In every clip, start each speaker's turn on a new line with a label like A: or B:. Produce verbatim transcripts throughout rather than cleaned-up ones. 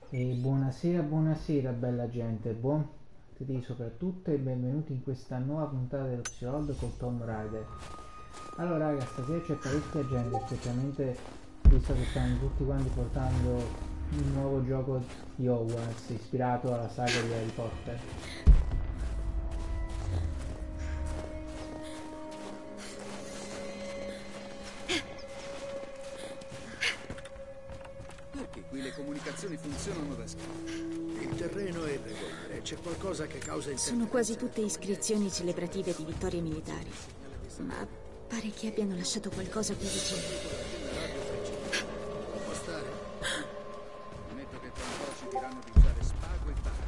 A: E buonasera, buonasera bella gente, buon martedì soprattutto e benvenuti in questa nuova puntata dello Psilold con Tom Rider. Allora raga, stasera c'è parecchia gente, specialmente visto che stanno tutti quanti portando un nuovo gioco di Hogwarts ispirato alla saga di Harry Potter.
B: Perché qui le comunicazioni funzionano da schifo?
C: Il terreno è irregolare, c'è qualcosa che causa interferenze.
D: Sono quasi tutte iscrizioni celebrative di vittorie militari, ma pare che abbiano lasciato qualcosa qui vicino.
C: Può stare?
B: Ammetto che tra un po' ci diranno di usare spago e bara.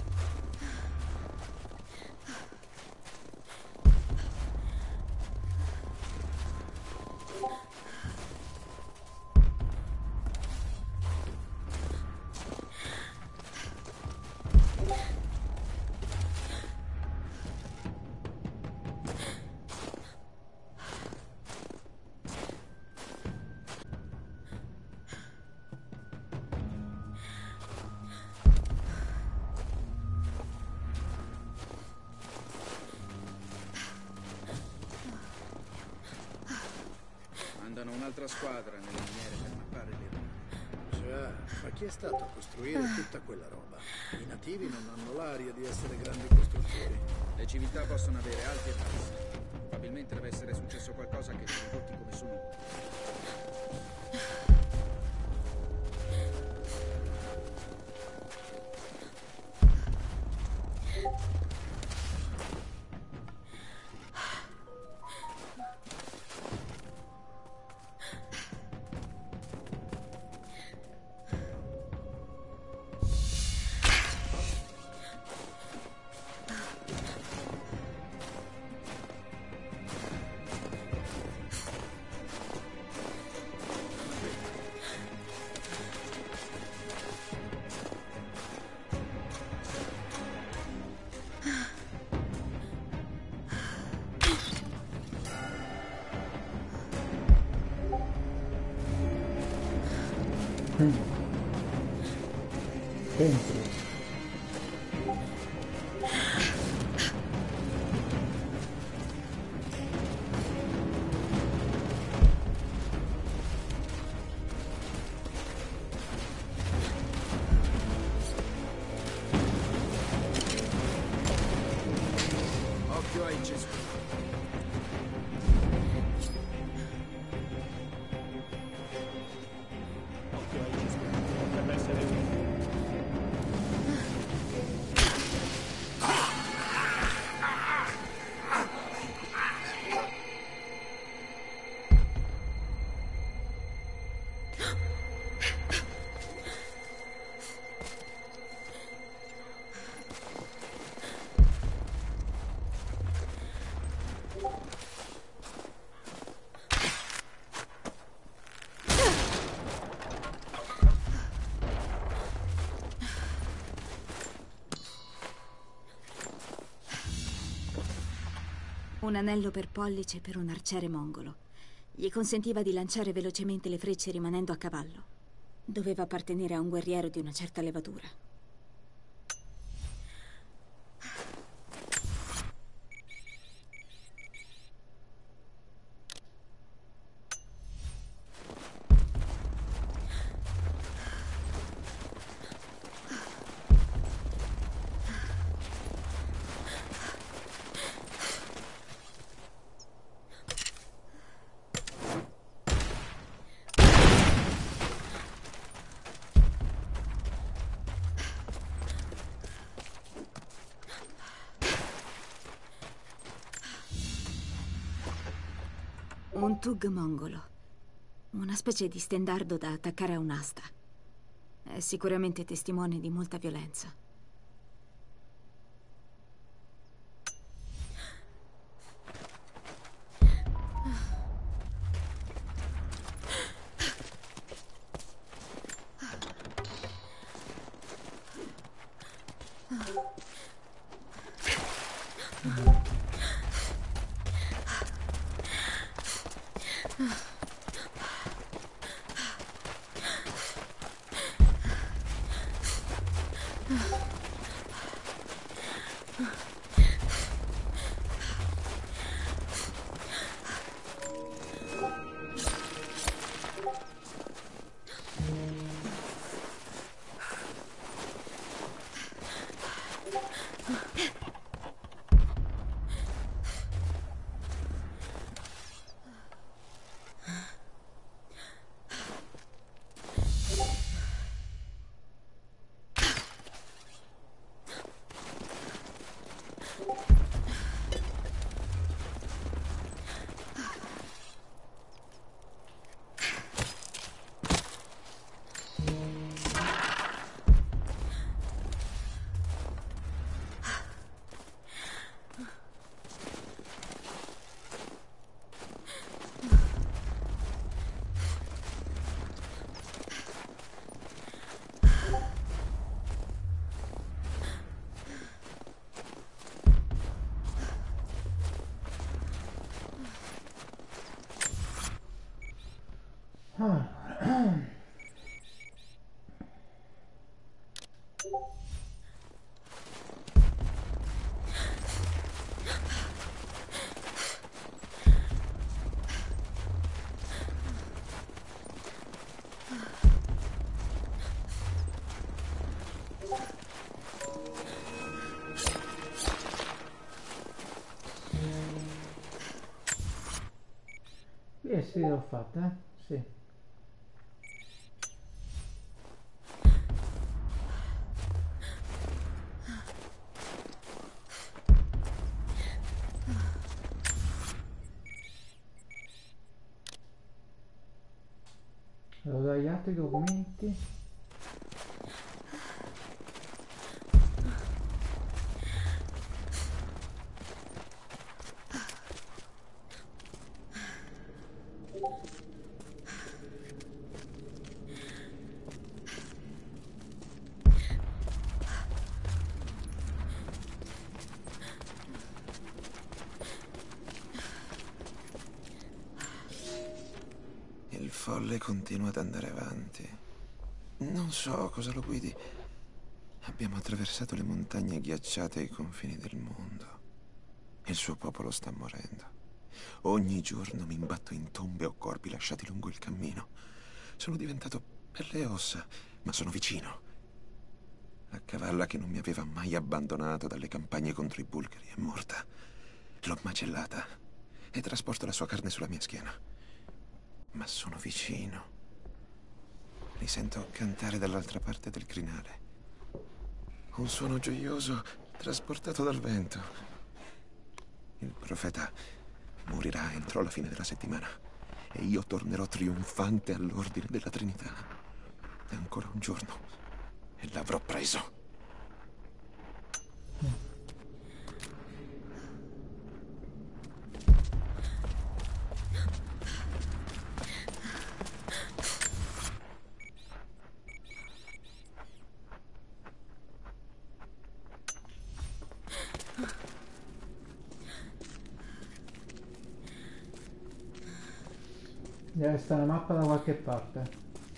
B: Mandano un'altra squadra nelle miniere per mappare le rune.
C: Già, ma chi è stato a costruire tutta quella roba? I nativi non hanno l'aria di essere grandi costruttori.
B: Le civiltà possono avere alti e bassi. Probabilmente deve essere successo qualcosa che li ha ridotti come sono ora.
A: Dentro.
B: Occhio ai cespugli.
E: Potrebbe essere utile.
D: Un anello per pollice per un arciere mongolo. Gli consentiva di lanciare velocemente le frecce rimanendo a cavallo. Doveva appartenere a un guerriero di una certa levatura. Un tug mongolo. Una specie di stendardo da attaccare a un'asta. È sicuramente testimone di molta violenza.
A: sì, l'ho fatta, eh? Sì. Devo dare gli altri documenti.
F: Il folle continua ad andare avanti. Non so cosa lo guidi. Abbiamo attraversato le montagne ghiacciate ai confini del mondo. Il suo popolo sta morendo. Ogni giorno mi imbatto in tombe o corpi lasciati lungo il cammino. Sono diventato pelle e ossa, ma sono vicino. La cavalla che non mi aveva mai abbandonato dalle campagne contro i bulgari è morta. L'ho macellata e trasporto la sua carne sulla mia schiena. Ma sono vicino. Li sento cantare dall'altra parte del crinale. Un suono gioioso trasportato dal vento. Il profeta morirà entro la fine della settimana e io tornerò trionfante all'ordine della Trinità. È ancora un giorno e l'avrò preso.
A: Deve stare una mappa da qualche parte.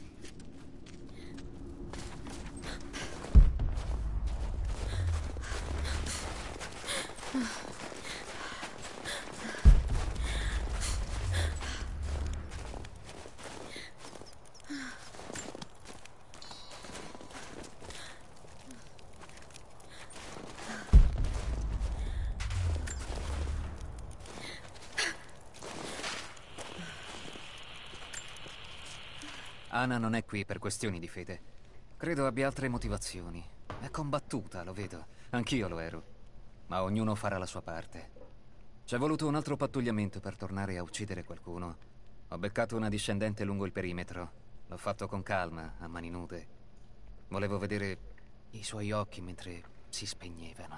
G: Ana non è qui per questioni di fede. Credo abbia altre motivazioni. È combattuta, lo vedo. Anch'io lo ero. Ma ognuno farà la sua parte. C'è voluto un altro pattugliamento per tornare a uccidere qualcuno. Ho beccato una discendente lungo il perimetro. L'ho fatto con calma, a mani nude. Volevo vedere i suoi occhi mentre si spegnevano.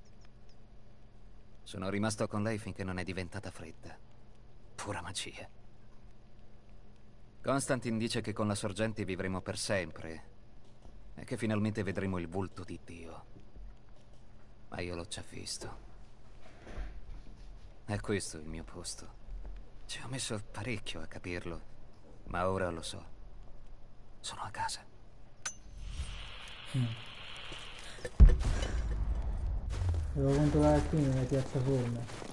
G: Sono rimasto con lei finché non è diventata fredda. Pura magia. Constantine dice che con la sorgente vivremo per sempre e che finalmente vedremo il volto di Dio. Ma io l'ho già visto. È questo il mio posto. Ci ho messo parecchio a capirlo, ma ora lo so. Sono a casa.
A: Mm. Devo controllare qui nelle piattaforme.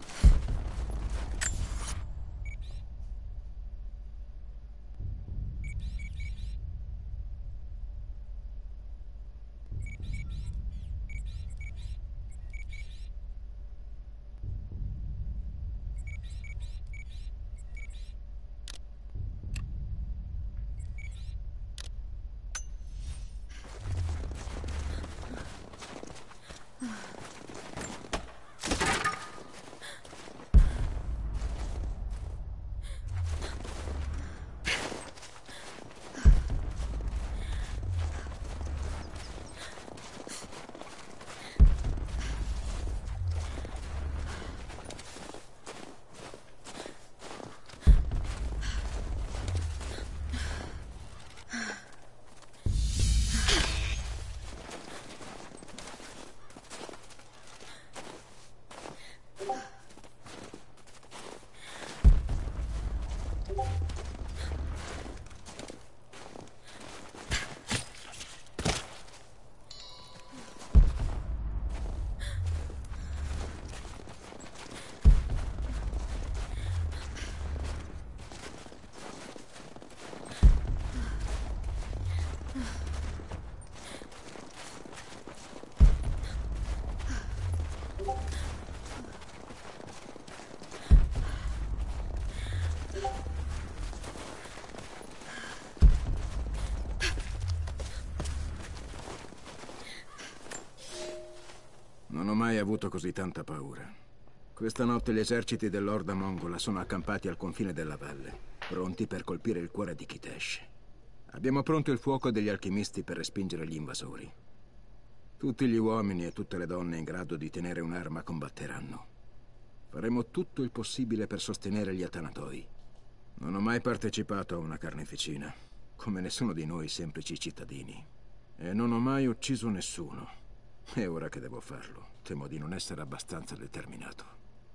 C: avuto così tanta paura. Questa notte gli eserciti dell'Orda mongola sono accampati al confine della valle, pronti per colpire il cuore di Kitesh. Abbiamo pronto il fuoco degli alchimisti per respingere gli invasori. Tutti gli uomini e tutte le donne in grado di tenere un'arma combatteranno. Faremo tutto il possibile per sostenere gli Atanatoi. Non ho mai partecipato a una carneficina, come nessuno di noi semplici cittadini. E non ho mai ucciso nessuno. E ora che devo farlo, temo di non essere abbastanza determinato.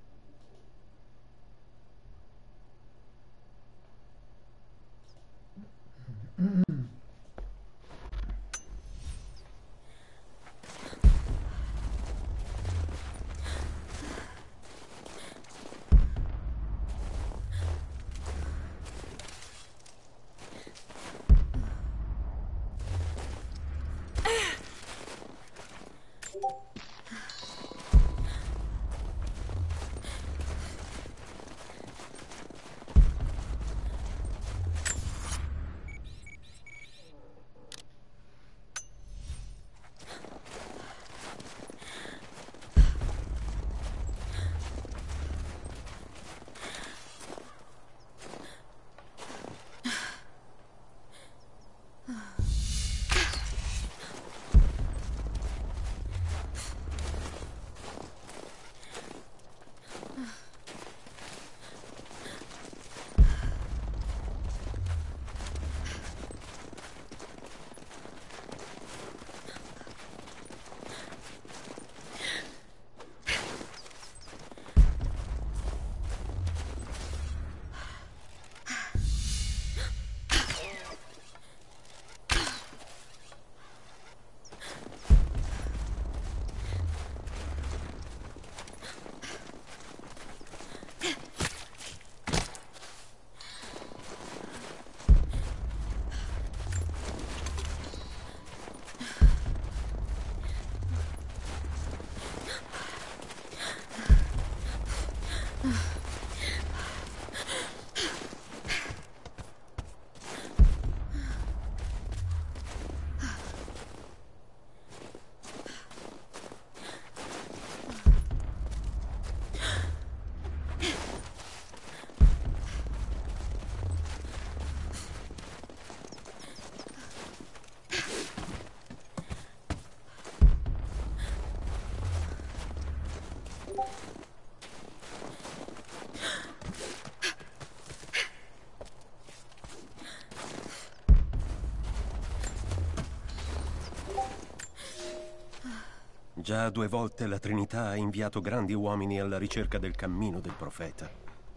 H: Già due volte la Trinità ha inviato grandi uomini alla ricerca del cammino del profeta.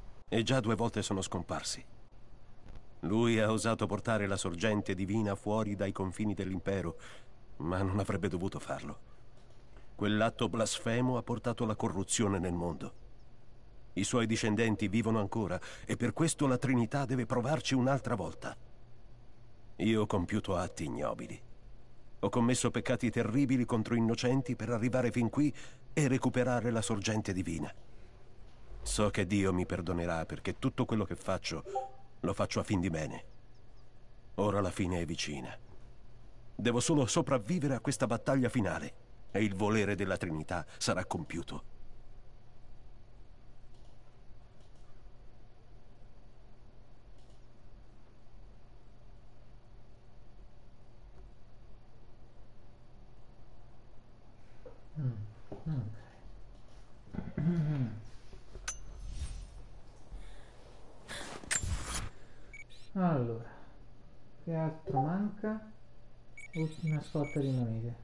H: E già due volte sono scomparsi. Lui ha osato portare la sorgente divina fuori dai confini dell'impero, ma non avrebbe dovuto farlo. Quell'atto blasfemo ha portato la corruzione nel mondo. I suoi discendenti vivono ancora e per questo la Trinità deve provarci un'altra volta. Io ho compiuto atti ignobili. Ho commesso peccati terribili contro innocenti per arrivare fin qui e recuperare la sorgente divina. So che Dio mi perdonerà perché tutto quello che faccio lo faccio a fin di bene. Ora la fine è vicina. Devo solo sopravvivere a questa battaglia finale e il volere della Trinità sarà compiuto.
A: Allora, che altro manca? Ultima scorta di monete.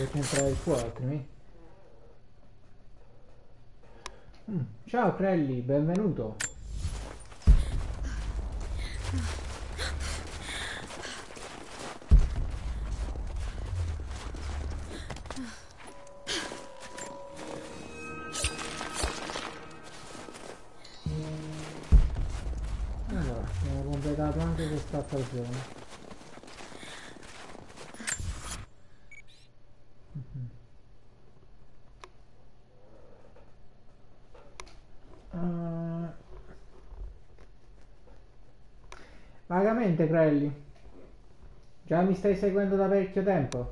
A: perché entrare il fuoco altrimenti. Mm. Ciao Crelli, benvenuto. Allora, abbiamo completato anche questa stagione. Uh, vagamente, Crelli. Già mi stai seguendo da parecchio tempo?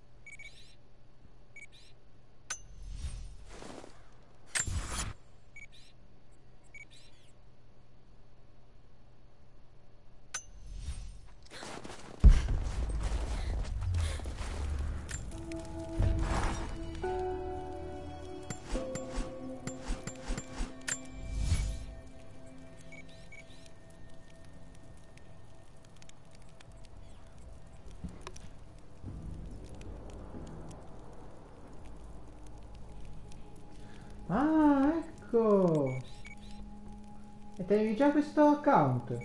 A: Ah, ecco! E tenevi già questo account?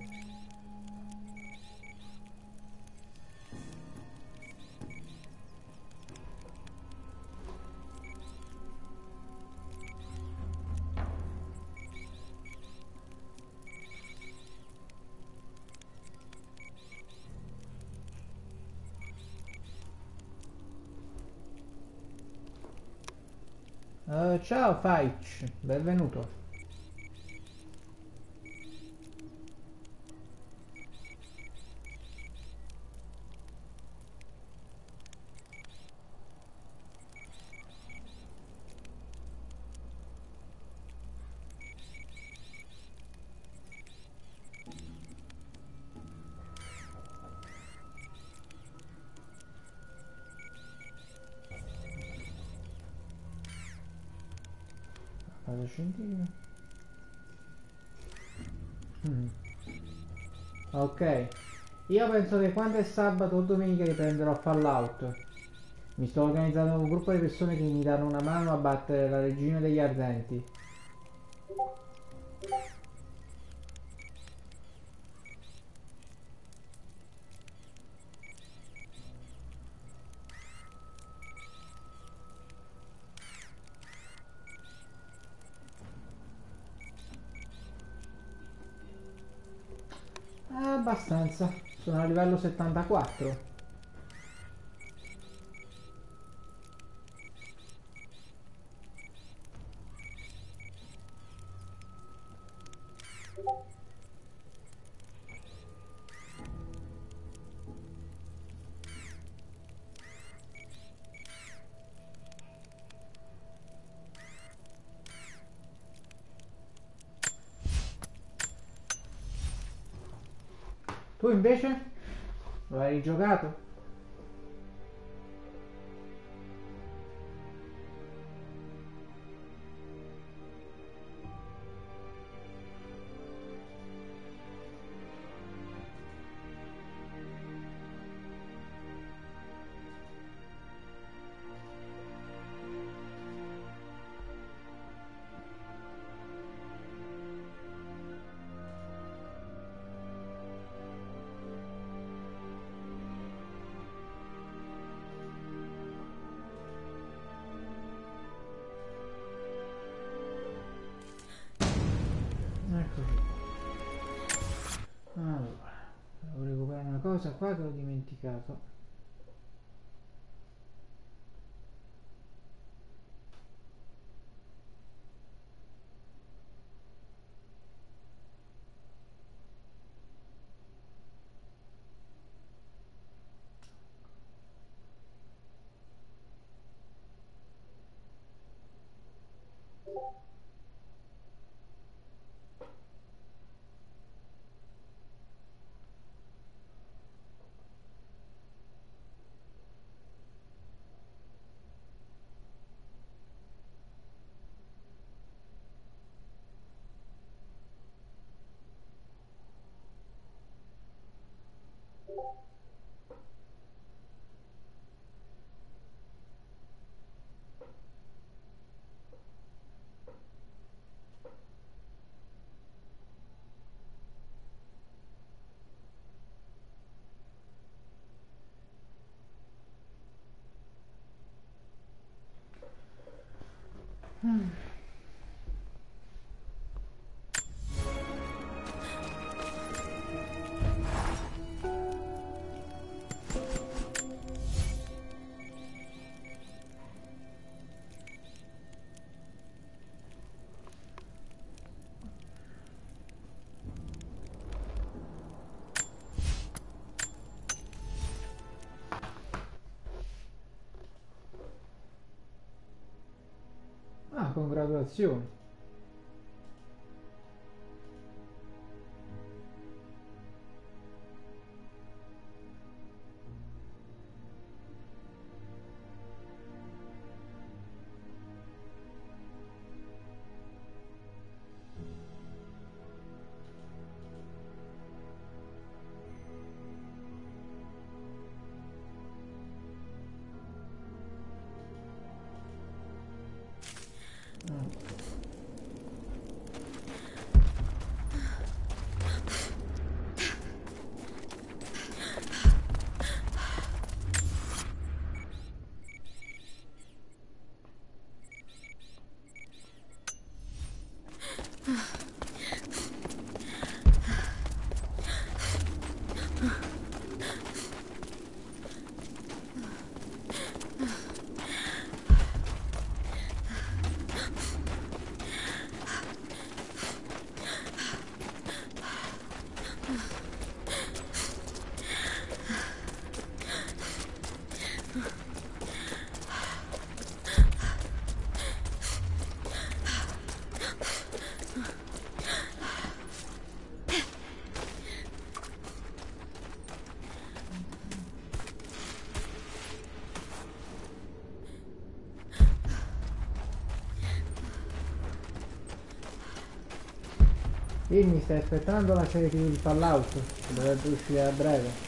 A: Uh, ciao Faich, benvenuto. Vado scientifico. Mm. Ok, io penso che quando è sabato o domenica riprenderò Fallout. Mi sto organizzando un gruppo di persone che mi danno una mano a battere la regina degli ardenti. Ah, abbastanza, sono a livello settantaquattro. Tu invece? Lo hai rigiocato? Eccoci. Allora, devo recuperare una cosa qua che ho dimenticato. Congratulazioni. Dimmi, stai aspettando la serie tivù di Fallout? Che dovrebbe uscire a breve.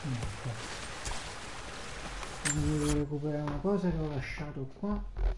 A: Devo recuperare una cosa che ho lasciato qua.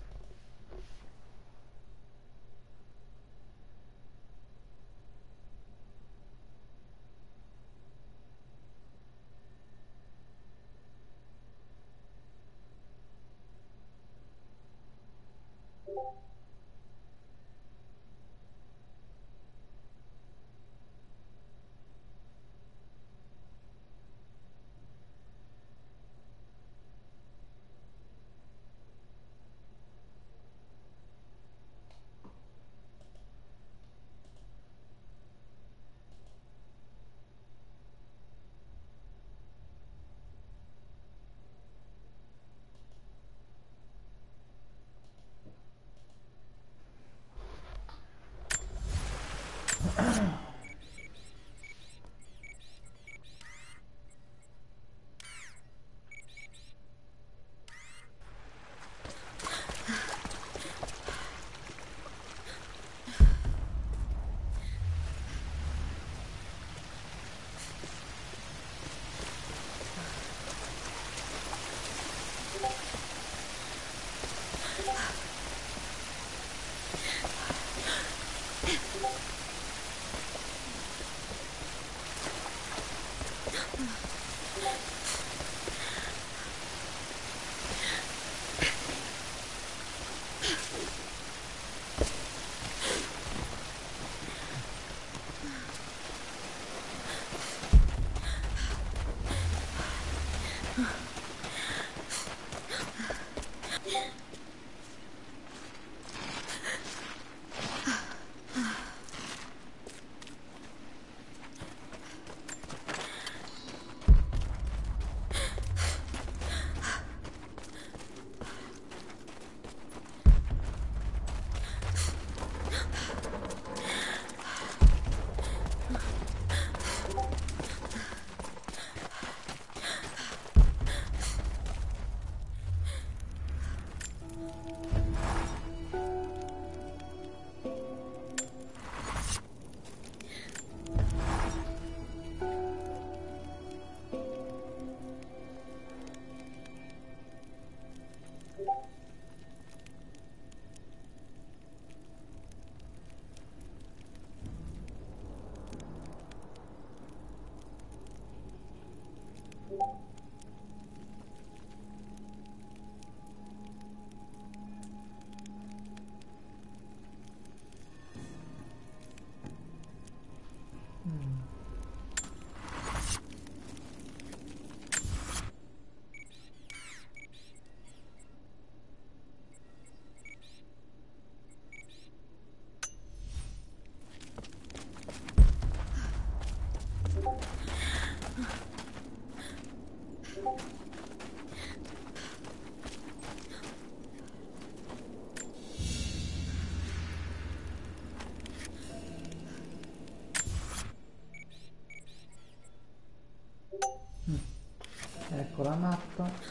A: Ecco la mappa.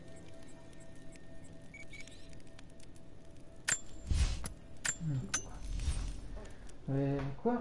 A: Ecco qua. Eh, qua.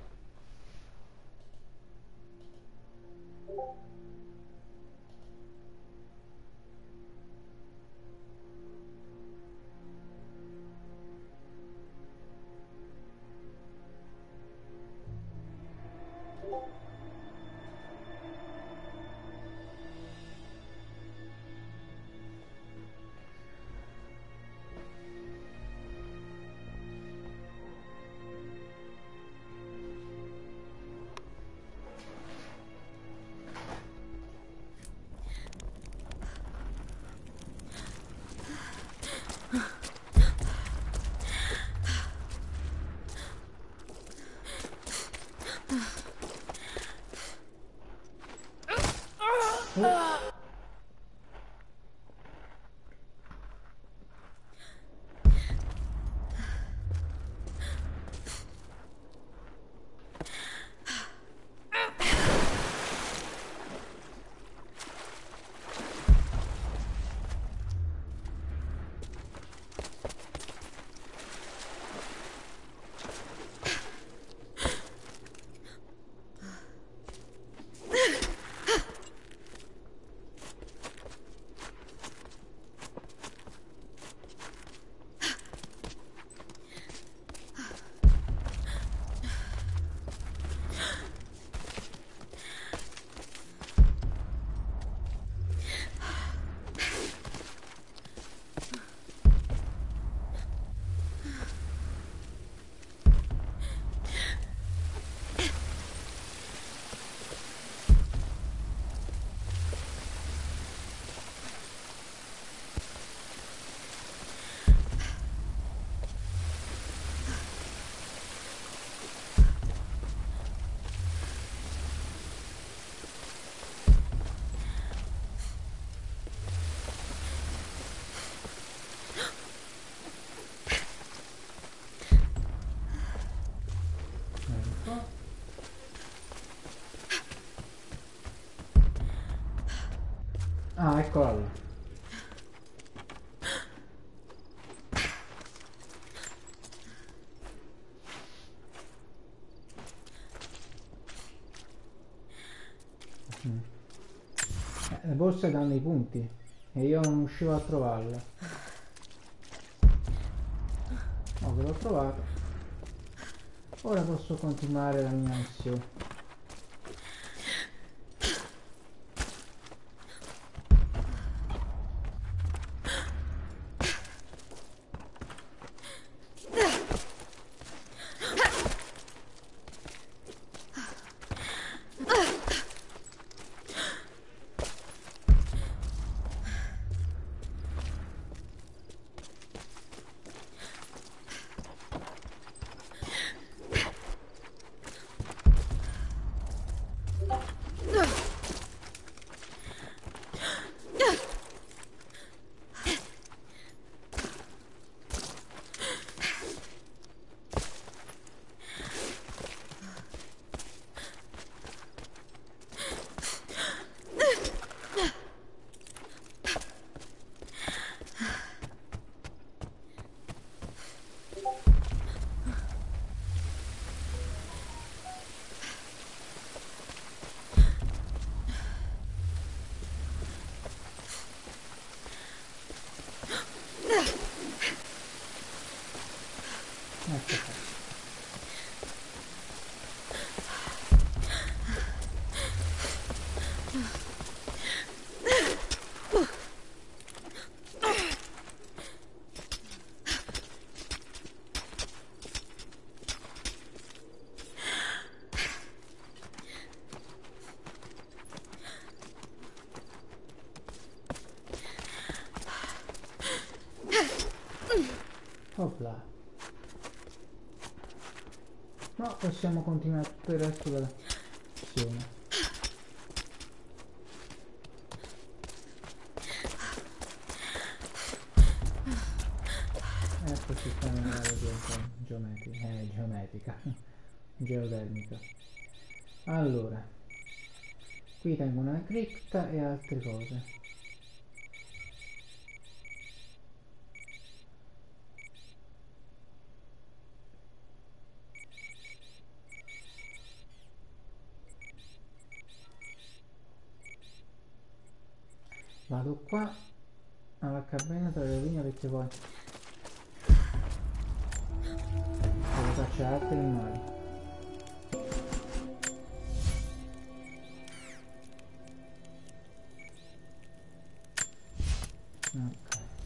A: Ah, eccola là. Mm. Eh, le borse danno i punti e io non riuscivo a trovarle. Oh, che l'ho trovato. Ora posso continuare la mia missione. Ecco qua. Opla. No, possiamo continuare tutto il resto della missione. Eccoci qua nella regione geometrica, eh, geometrica, geotermica. Allora, qui tengo una cripta e altre cose. Vado qua alla cabina tra le rovine perché poi devo cacciare altri animali. Ok.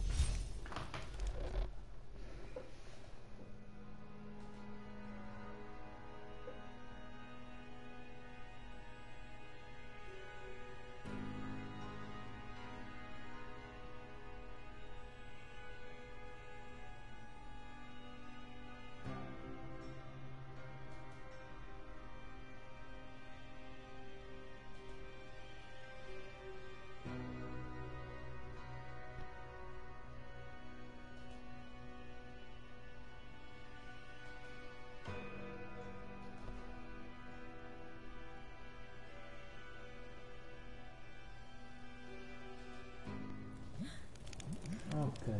A: Ok.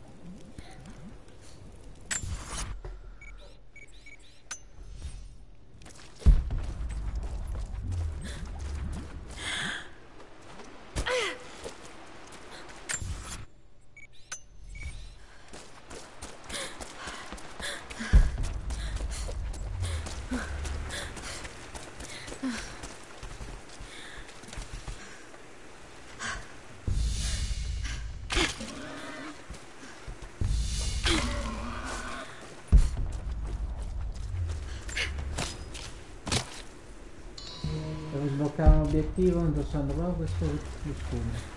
A: Devo sbloccare un obiettivo indossando proprio questo costume.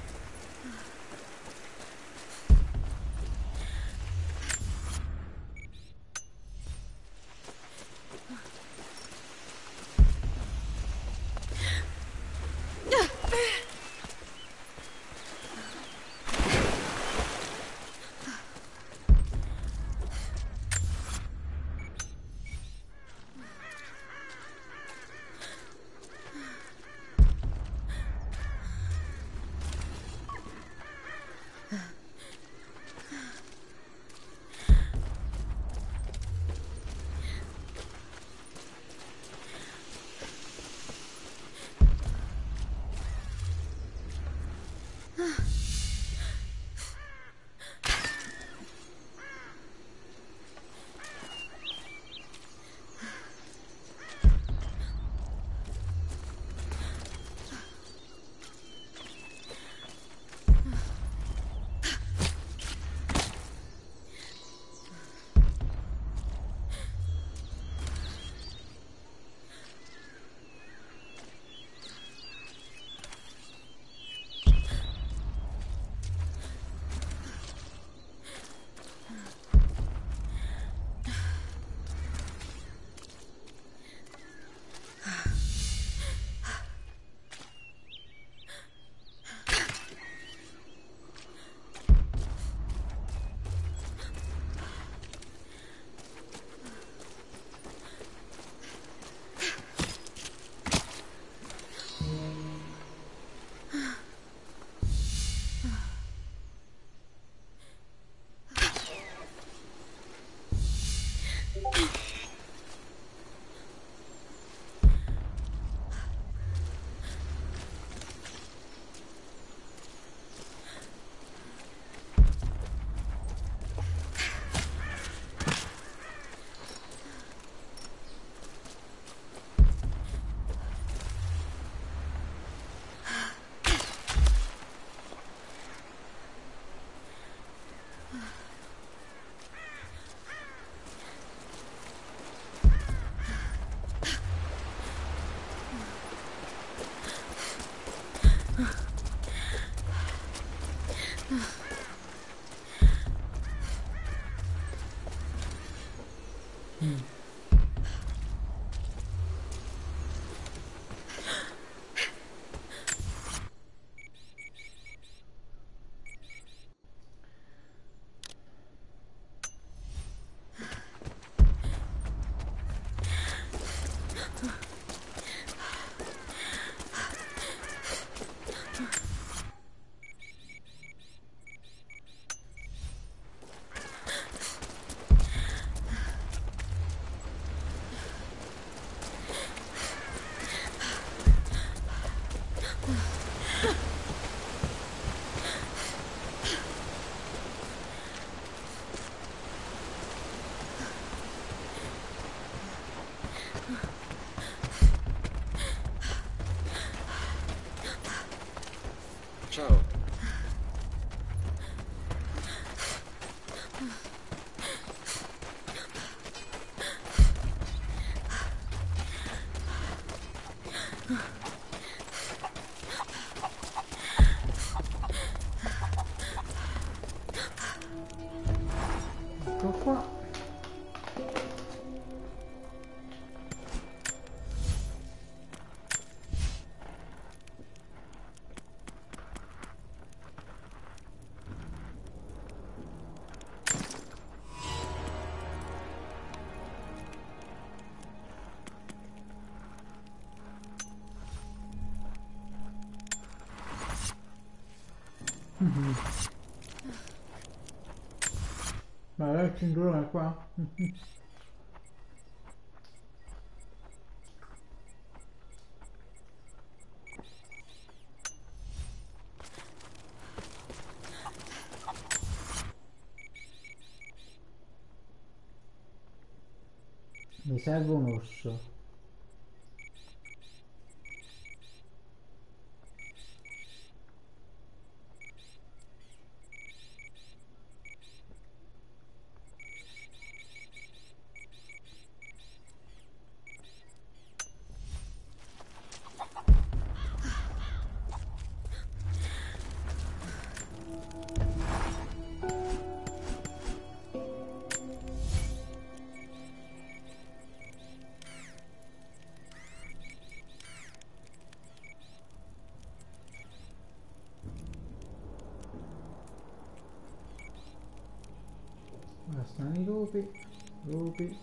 B: Ciao.
A: Ecco qua. Mhm. Ma il cinturone qua? Mhm. Mi serve un orso. Ora stanno i lupi, lupi.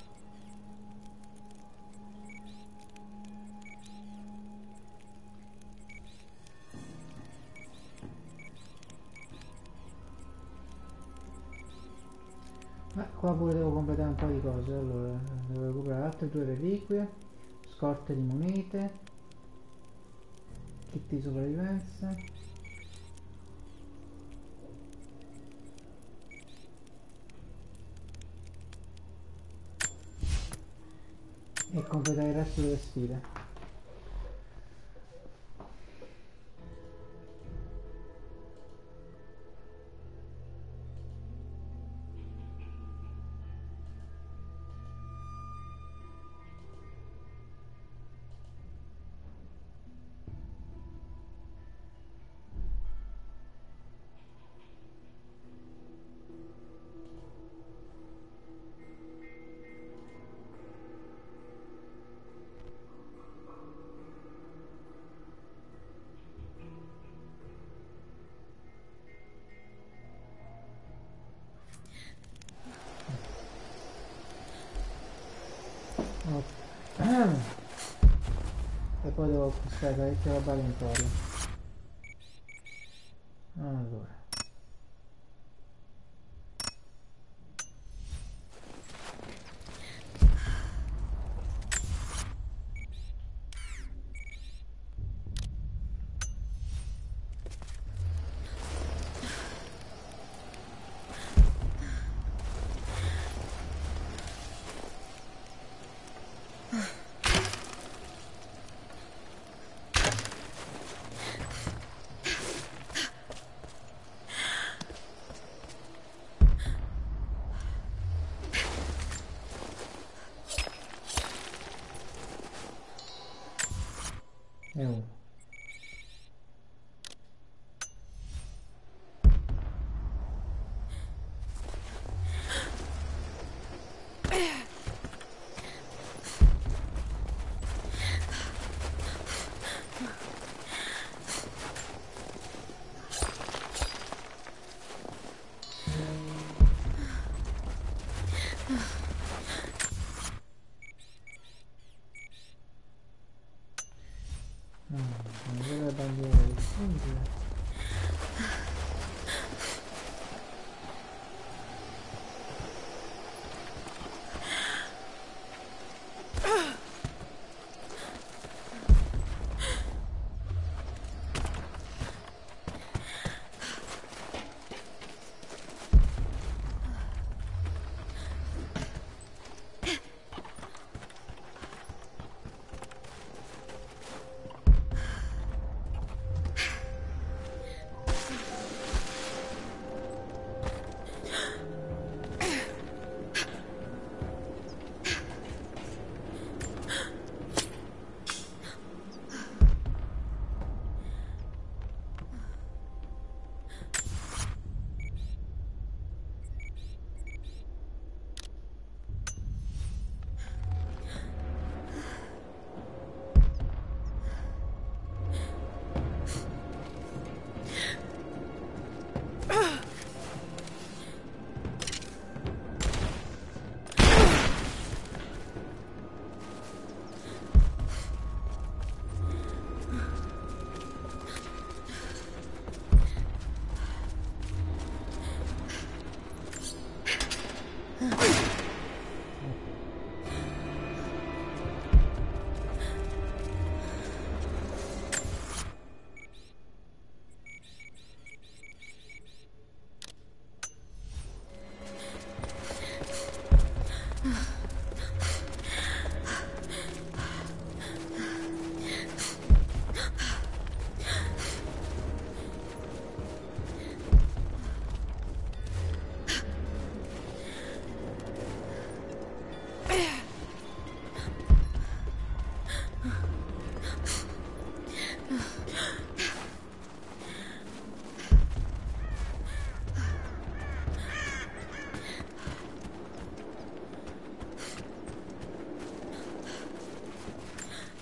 A: Ma qua pure devo completare un po' di cose. Allora, devo recuperare altre due reliquie, scorte di monete, kit di sopravvivenza. E completare il resto delle sfide. Ok. E poi devo acquistare parecchia roba all'intorno. Allora. E uno. Non vedo la bandiera di Singlia.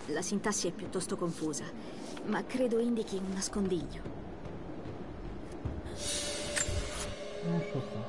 D: La sintassi è piuttosto confusa, ma credo indichi un nascondiglio.
A: Ecco qua.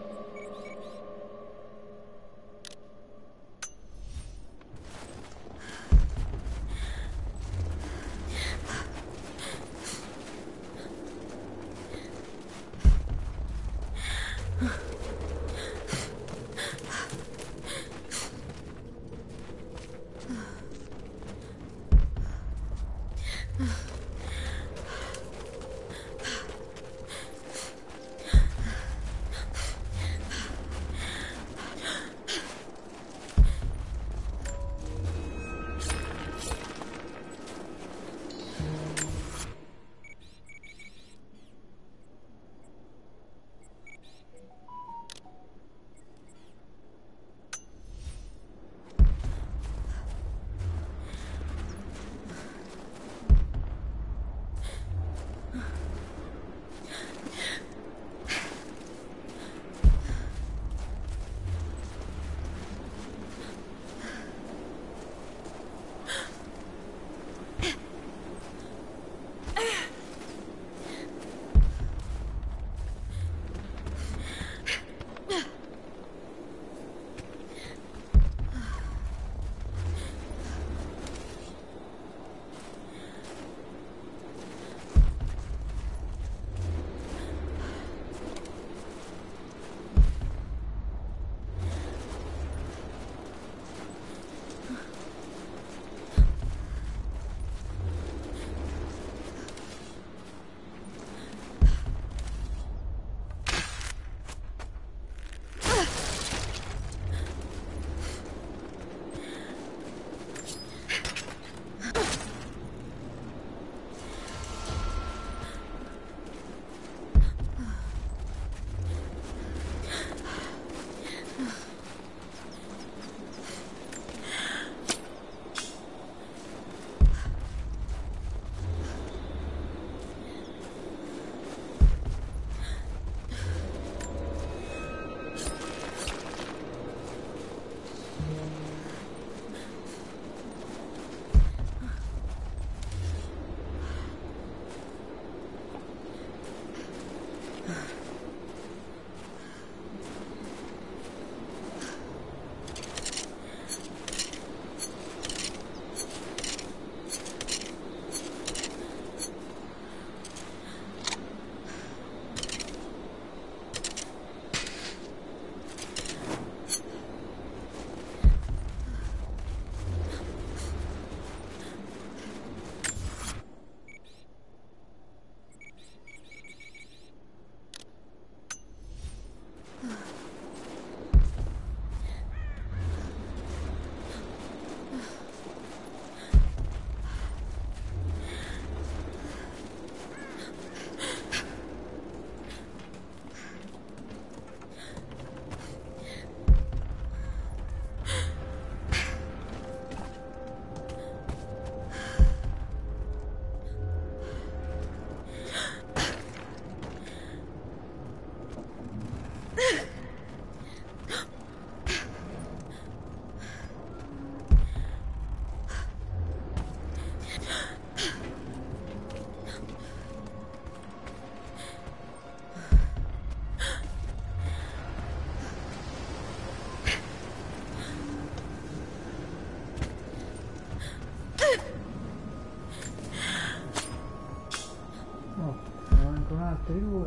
A: altri due.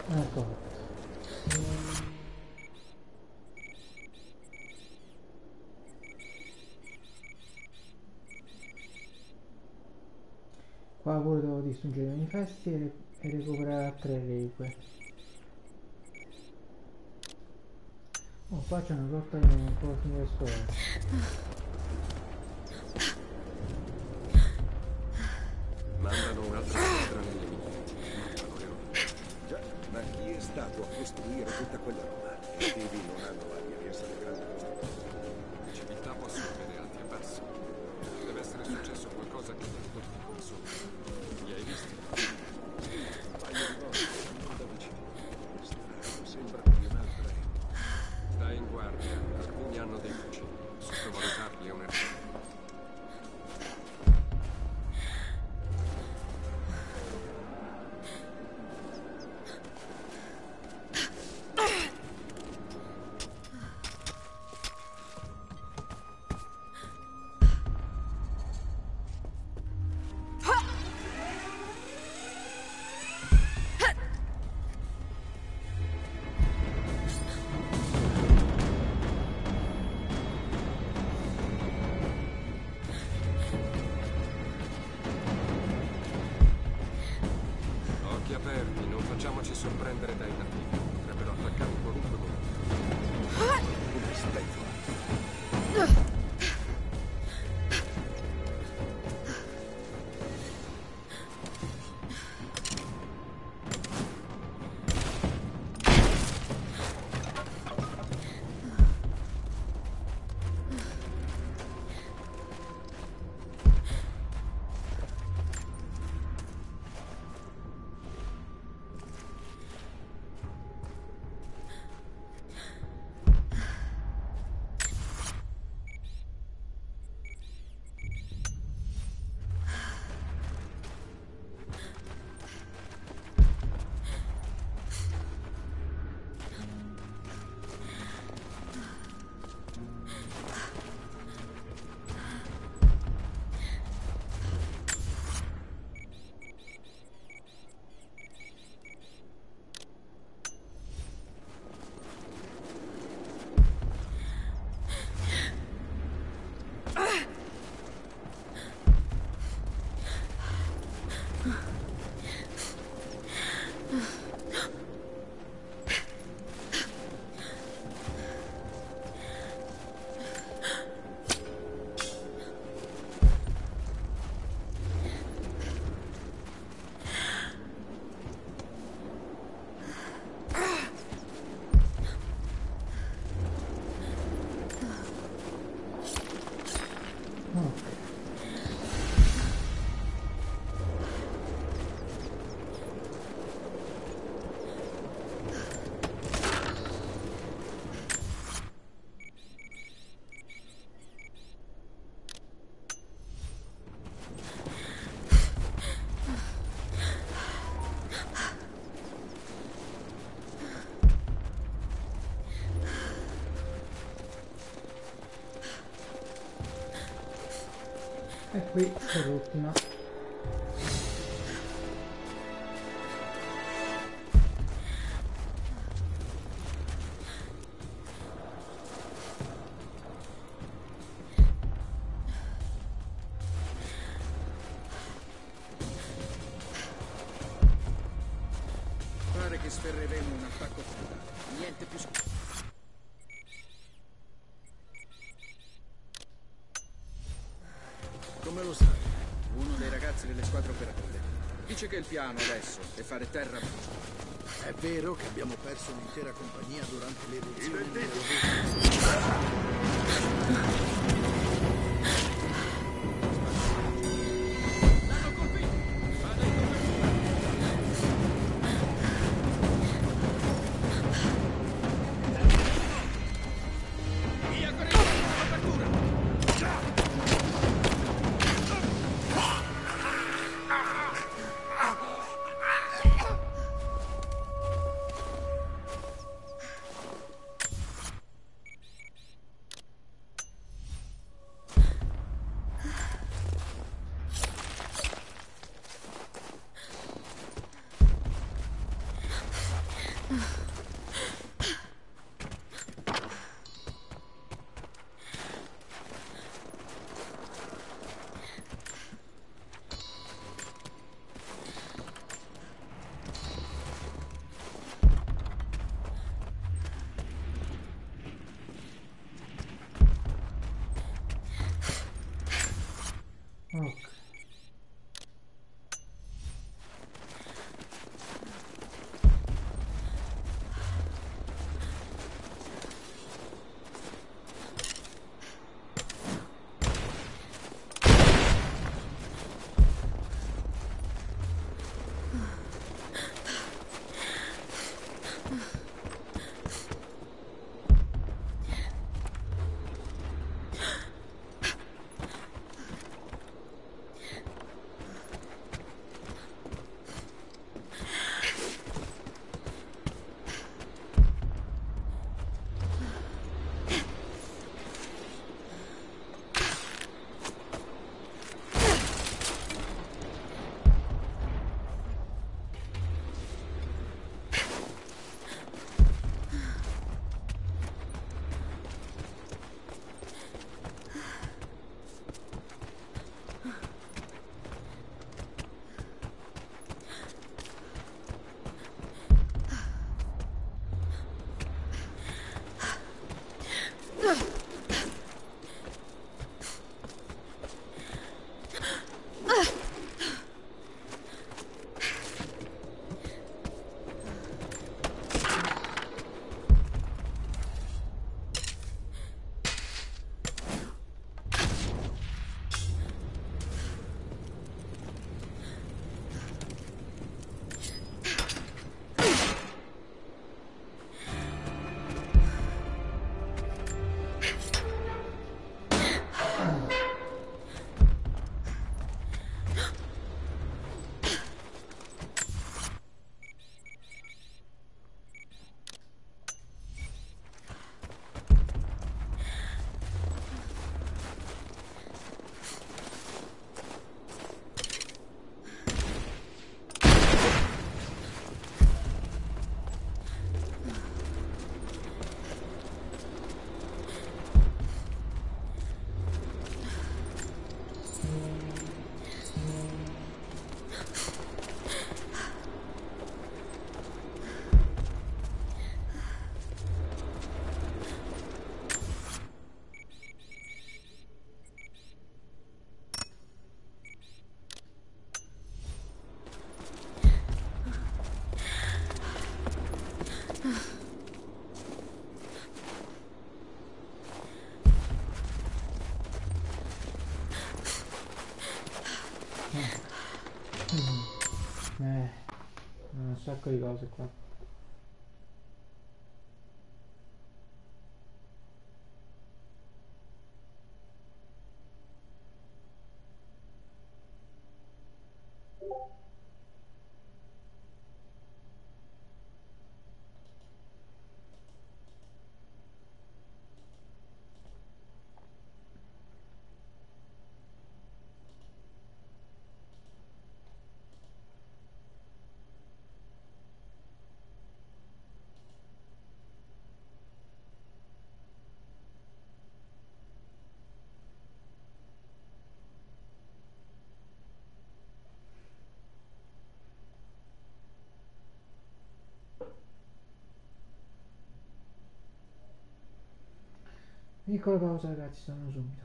A: Ecco. Qua pure devo distruggere i manifesti e, e recuperare altre reliquie. Oh, qua c'è una sorta che non può finire esplorare.
C: Mandano un'altra squadra nelle mine. Mappano le rovine. Già, ma chi è stato a costruire tutta quella roba? I motivi non hanno aria di essere grandi costruttori. Le civiltà possono avere alti e bassi. Deve essere successo qualcosa che li riporti come sono. Li hai visti? Un paio di volte, non da vicino. Strano, sembra più di un'altra epoca. Stai in guardia. Alcuni hanno dei fucili. Sottovalutarli è un errore. Occhi aperti, non facciamoci sorprendere dai nativi. Potrebbero attaccare in qualunque momento. Come spezzo.
A: E qui c'è l'ultima.
B: Pare che sferreremo un attacco frontale. Niente più sc- Come lo sai? Uno dei ragazzi delle squadre operative dice che il piano adesso è fare terra brucia.
I: È vero che abbiamo perso un'intera compagnia durante l'eruzione della
A: Ok. Eh, un sacco di cose qua. Piccola pausa ragazzi, sono subito.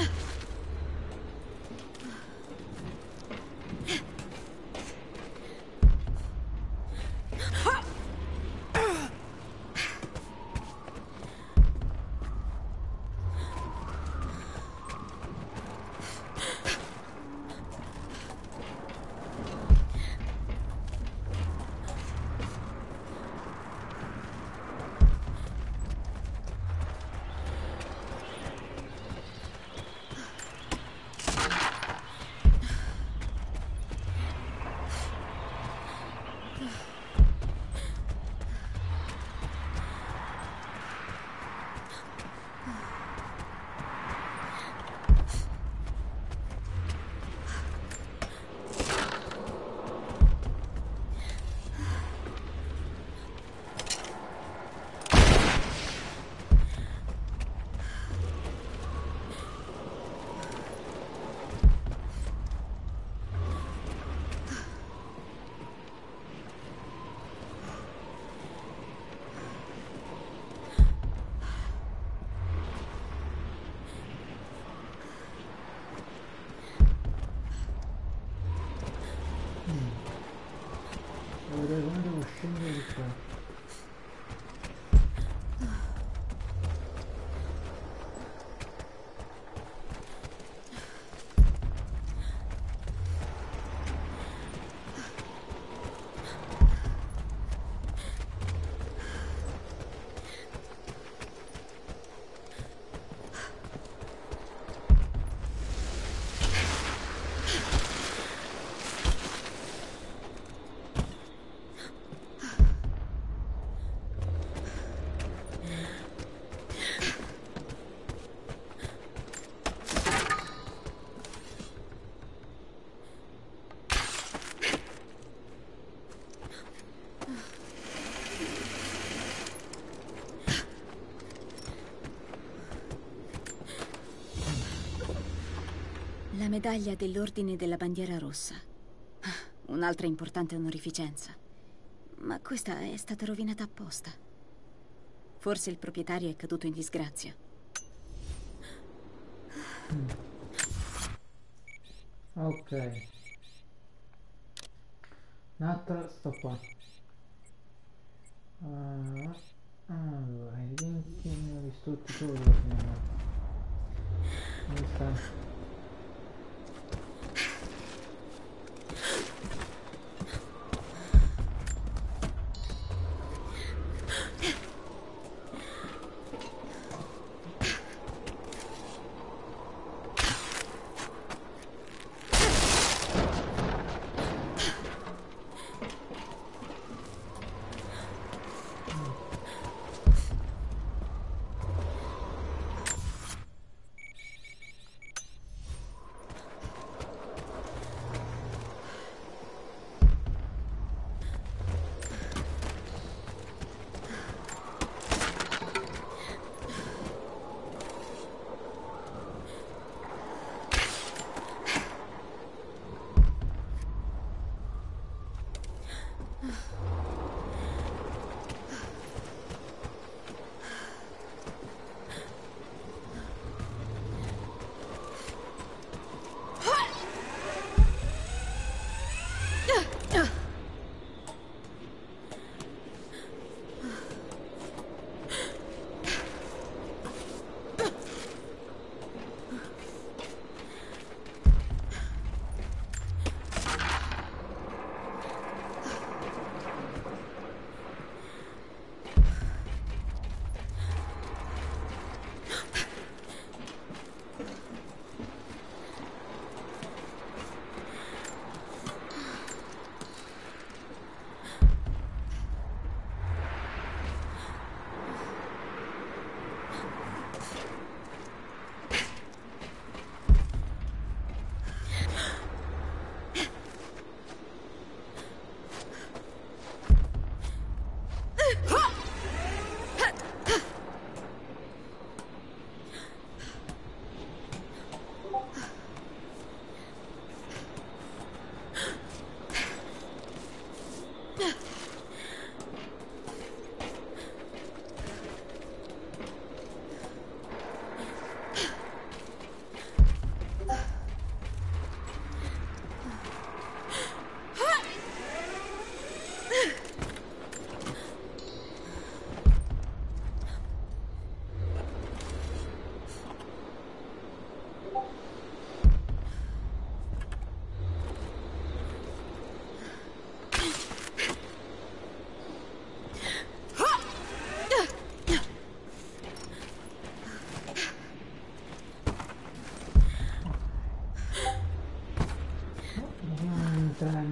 A: Vedere come devo scendere di qua.
D: La medaglia dell'Ordine della Bandiera Rossa. Un'altra importante onorificenza. Ma questa è stata rovinata apposta. Forse il proprietario è caduto in disgrazia.
A: Mm. Ok. Un'altra, sto qua. Uh, allora, i denti ne ho distrutti solo due finora. Dove sta?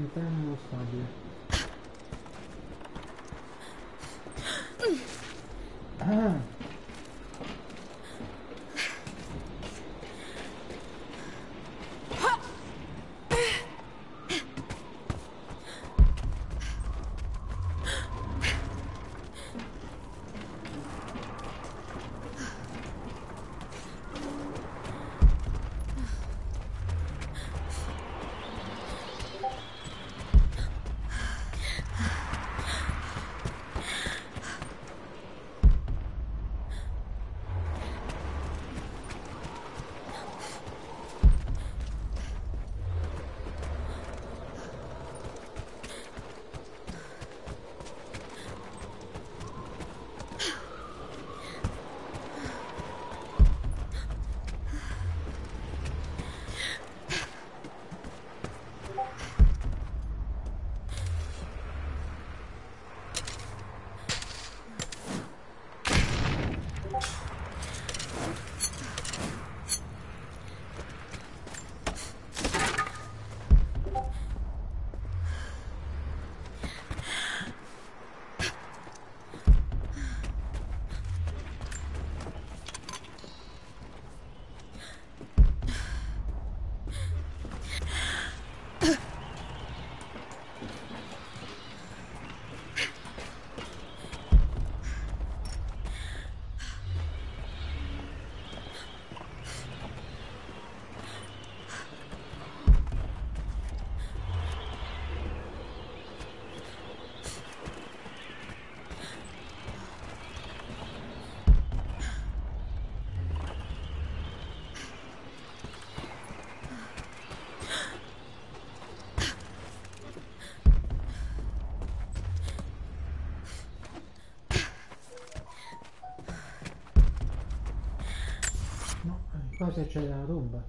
A: all'interno dello stabile. Ah. Cosa c'è nella tomba?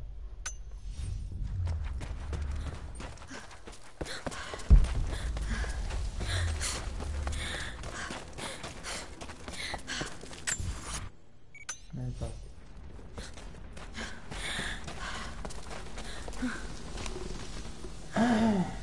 A: Eh, infatti. Ah.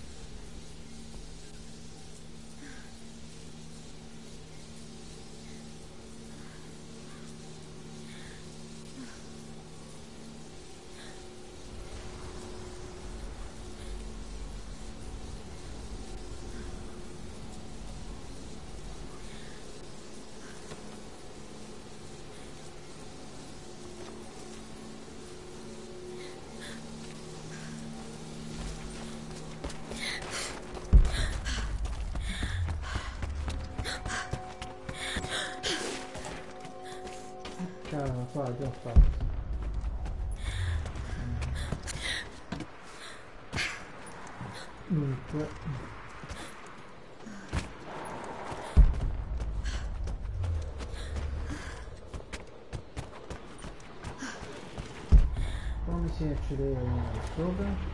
A: Cavolo, qua già ho fatto. Dunque. Come si accedeva sopra?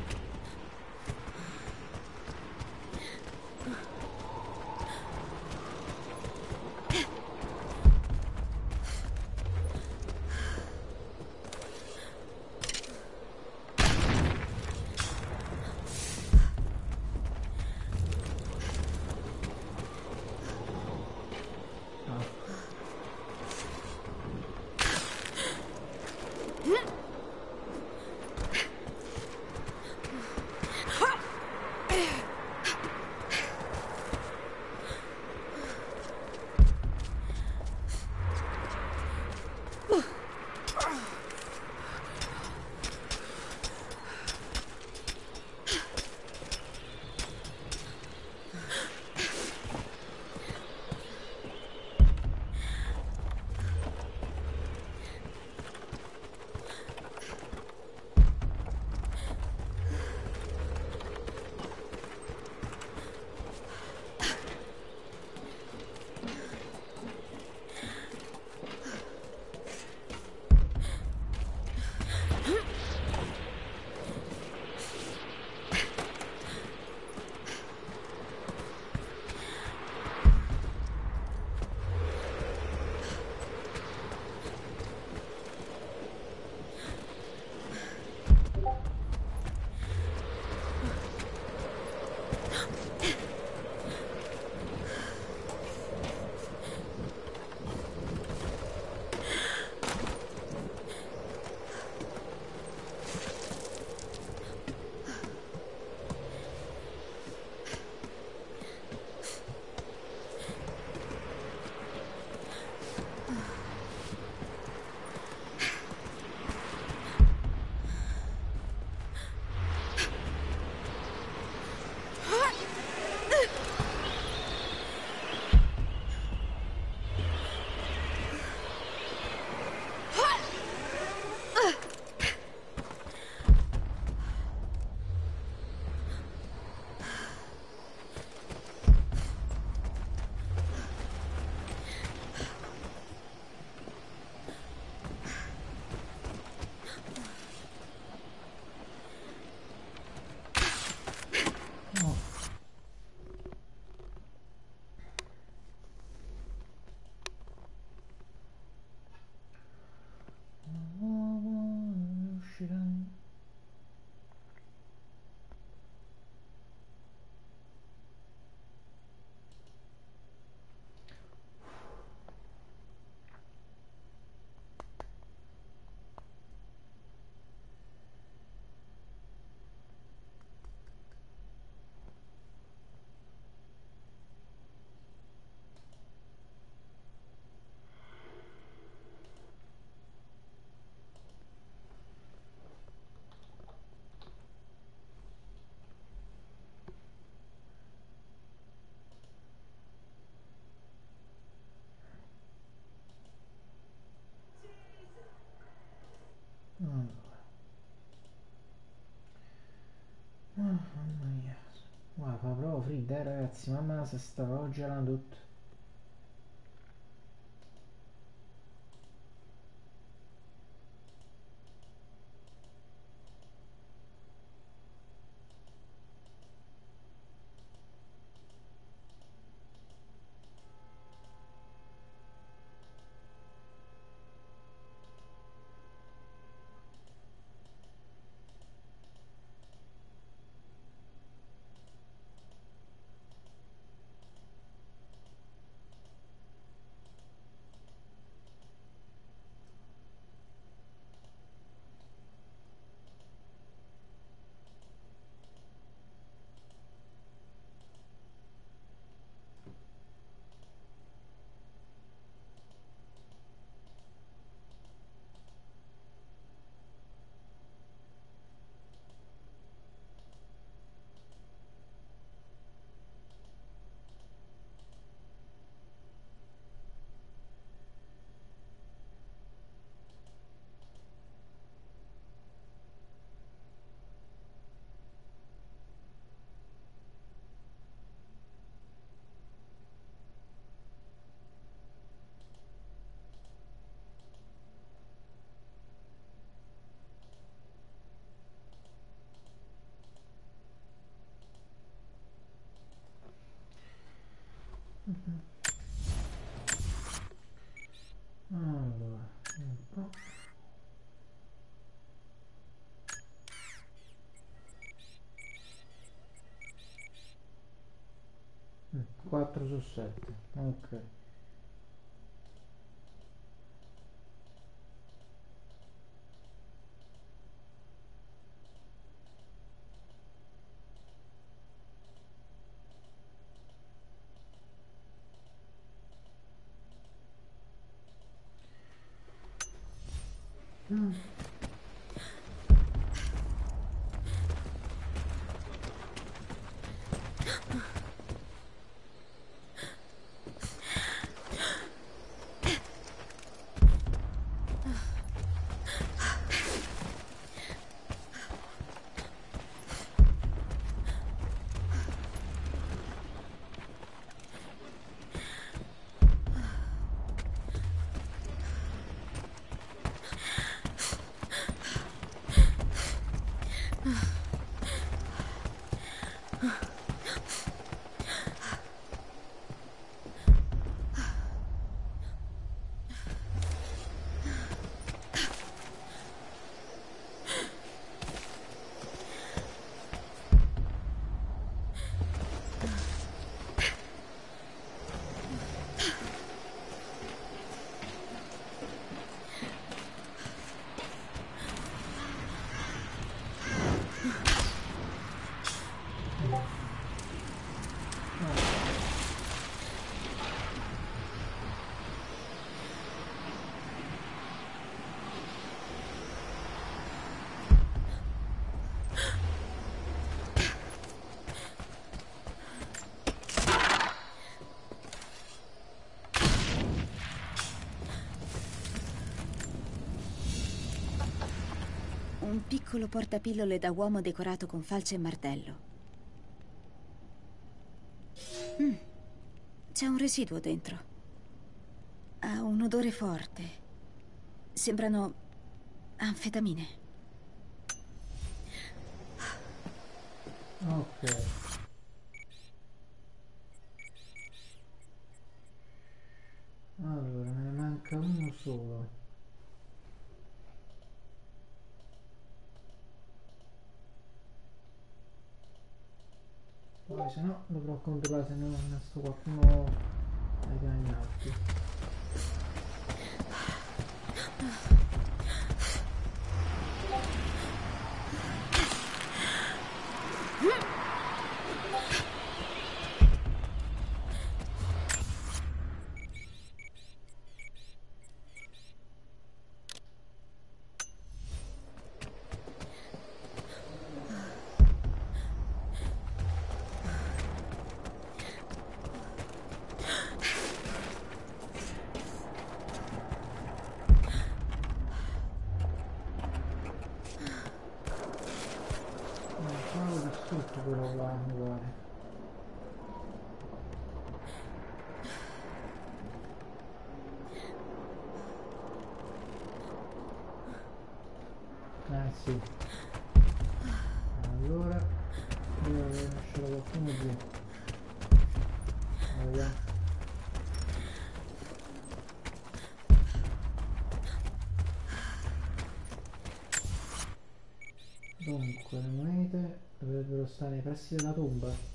A: Guarda, fa proprio freddo, eh, ragazzi, mamma mia, si sta proprio gelando tutto. Allora, un po'. quattro su sette, ok. Mm.
D: Un piccolo portapillole da uomo decorato con falce e martello. Mm. C'è un residuo dentro. Ha un odore forte. Sembrano anfetamine.
A: Ok. Allora, me ne manca uno solo. Poi se no dovrò controllare se non è sto qualcuno ai piani alti. Tutto quello là uguale. Allora io avevo lasciato qualcuno giù. Vediamo. Dunque le monete dovrebbero stare nei pressi della tomba.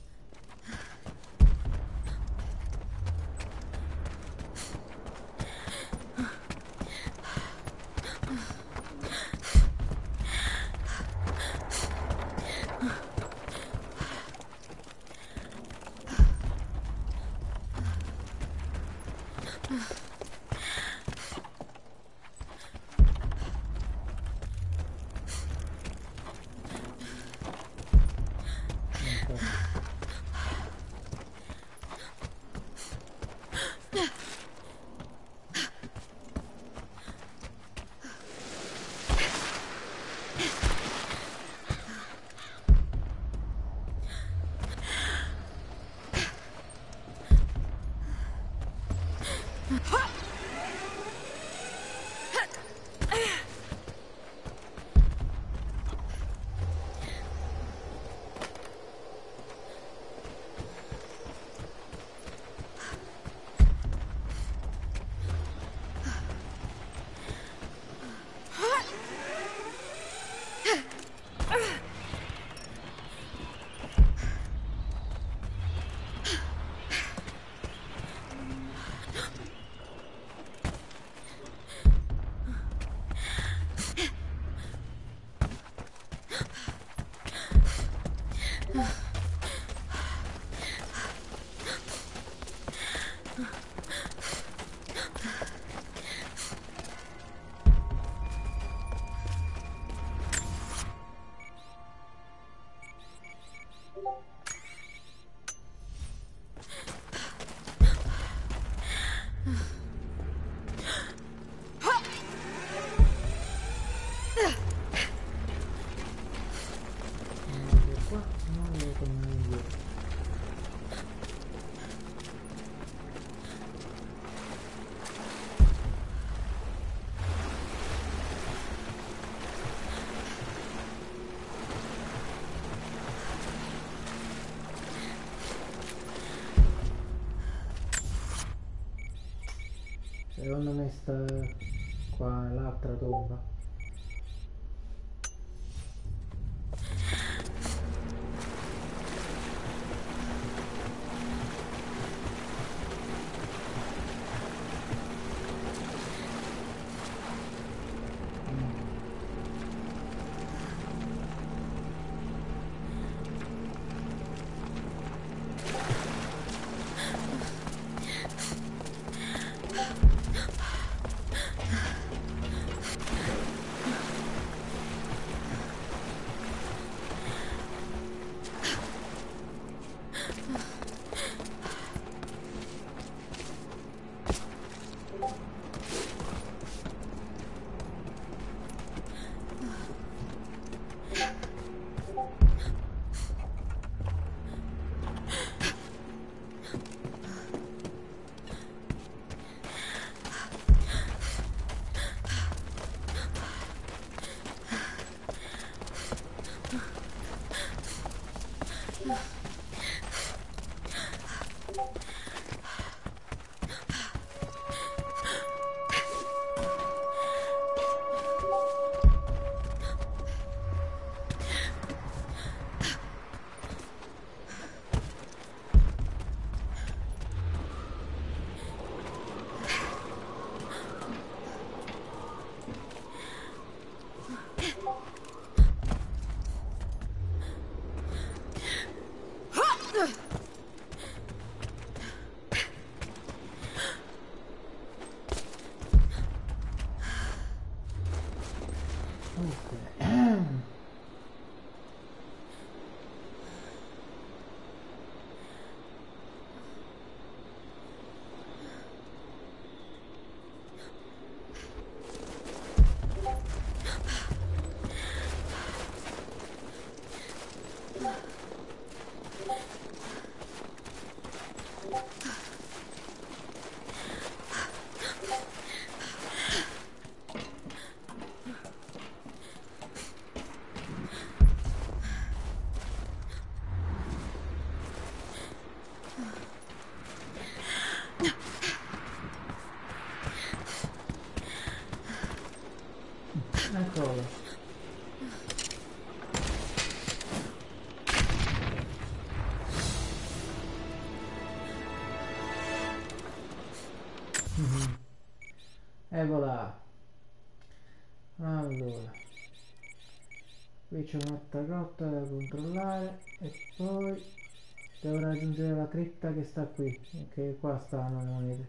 A: Secondo me sta qua l'altra tomba. E voilà. Allora, qui c'è un'altra grotta da controllare e poi devo raggiungere la cripta che sta qui, che qua stanno le monete.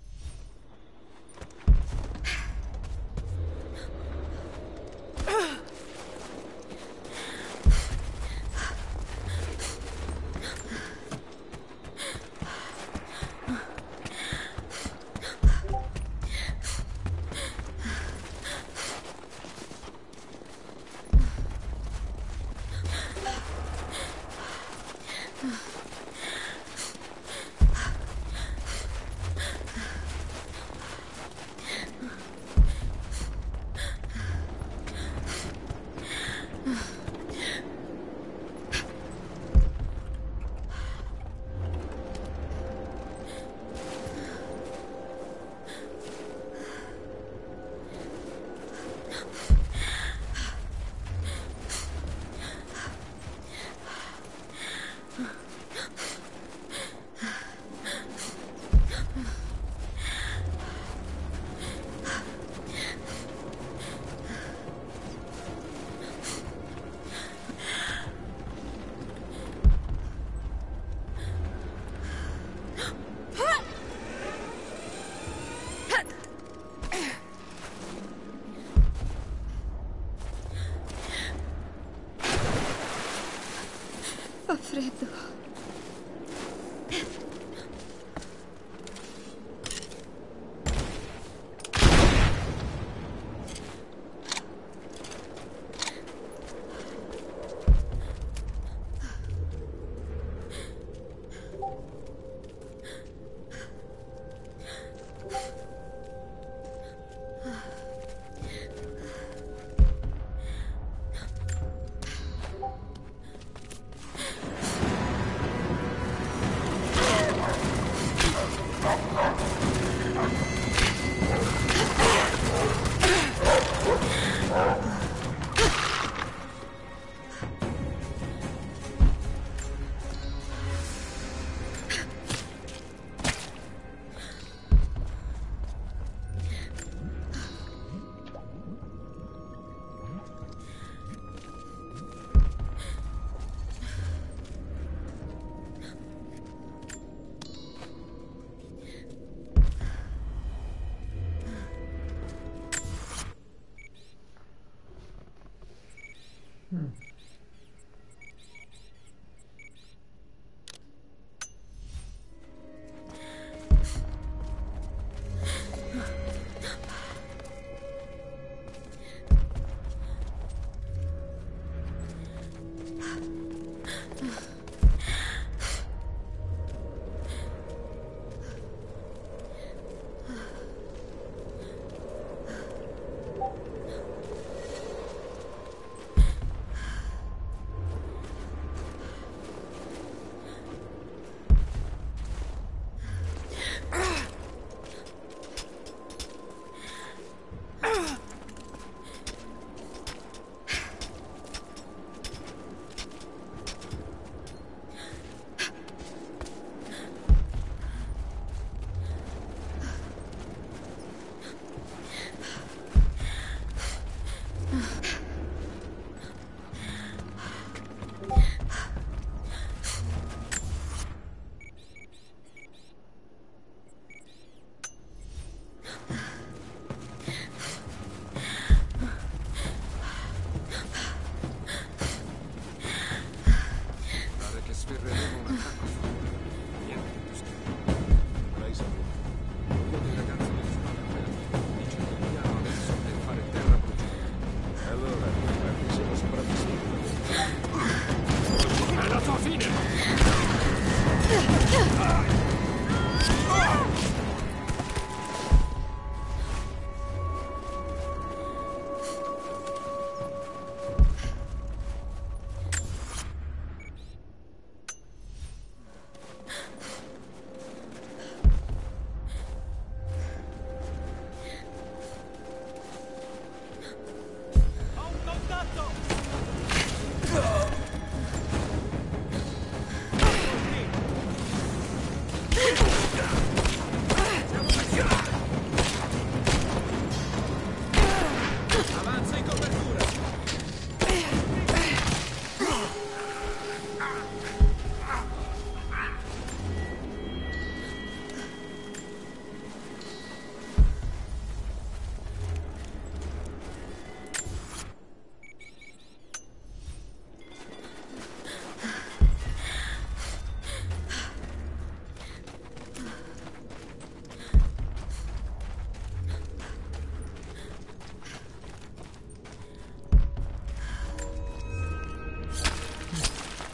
D: Fa freddo. Hmm.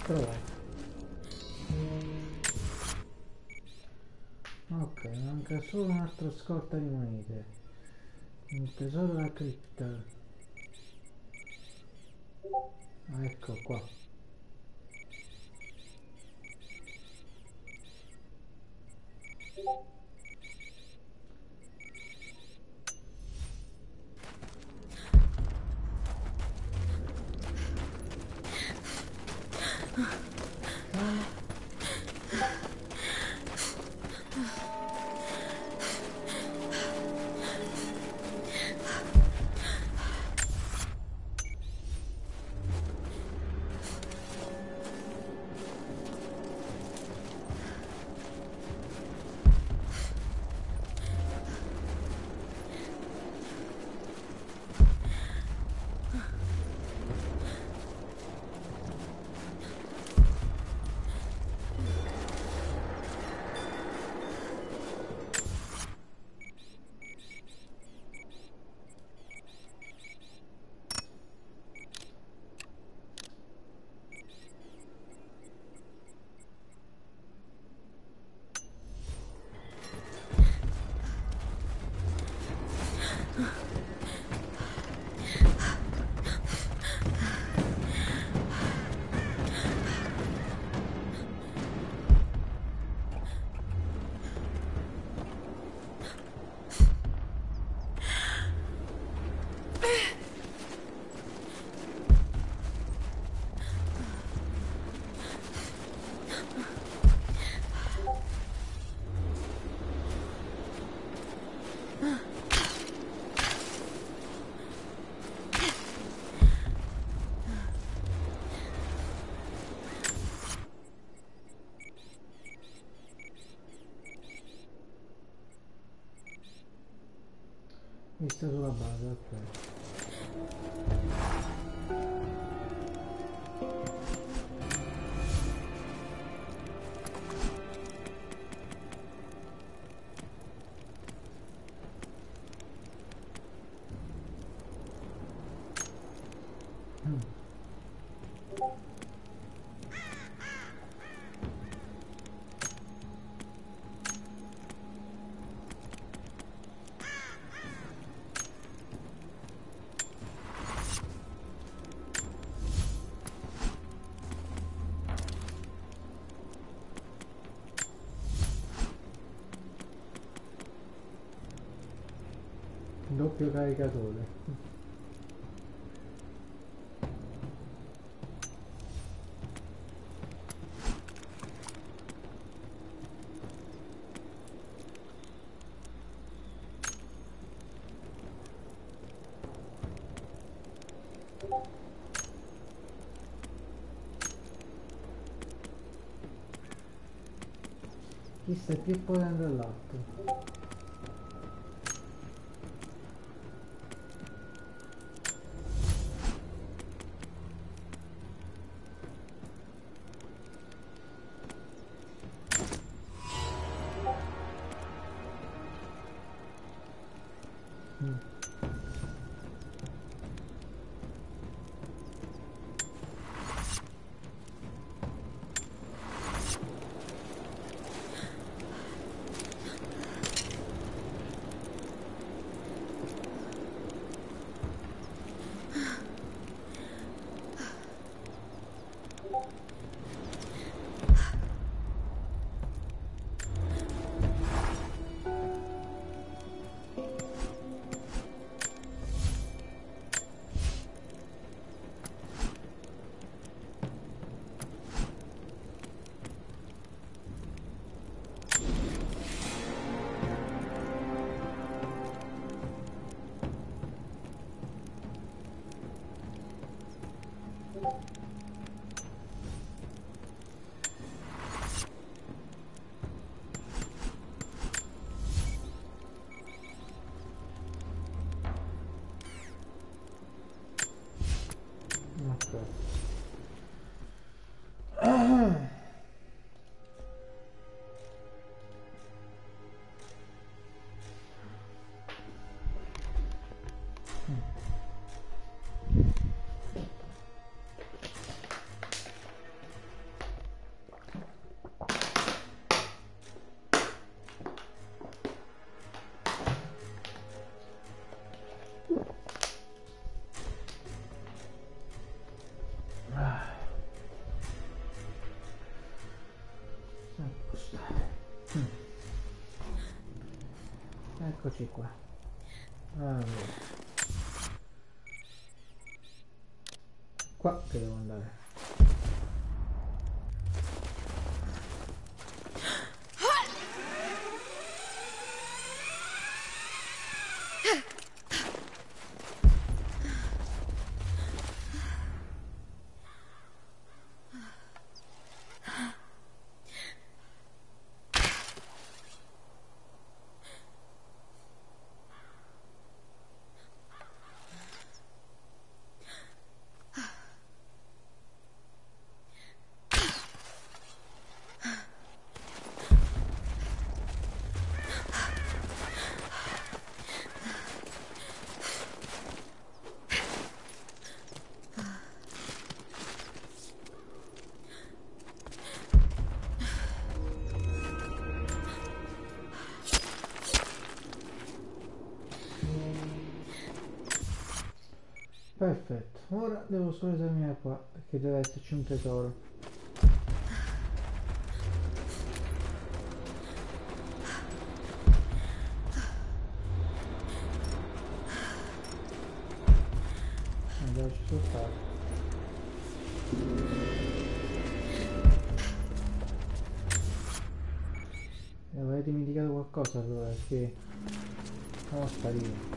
A: trovato. Ok, manca solo un altro scorta di monete. Un tesoro da cripta. Ah, ecco qua. Vista sulla base, ok. Doppio caricatore. Chi sta più potente dell'altro? Ah. Ecco stare. Mm. Eccoci qua. Allora. Qua che devo andare. Perfetto, ora devo solo esaminare qua perché deve esserci un tesoro. Ah, già ci sono stato. E avrei dimenticato qualcosa allora perché non sparire.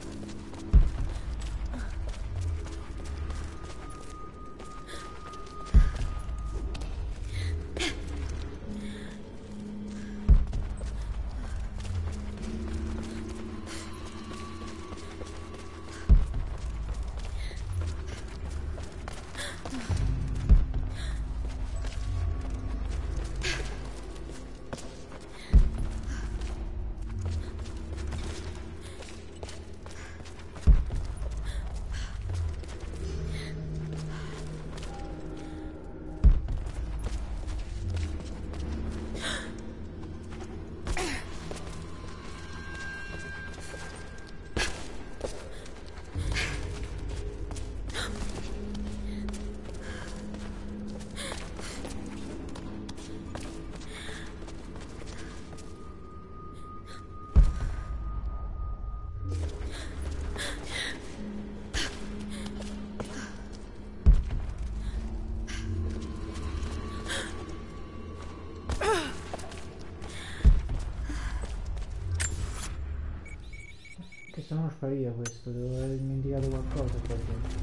A: Che se no spariva questo, devo aver dimenticato qualcosa qua dentro.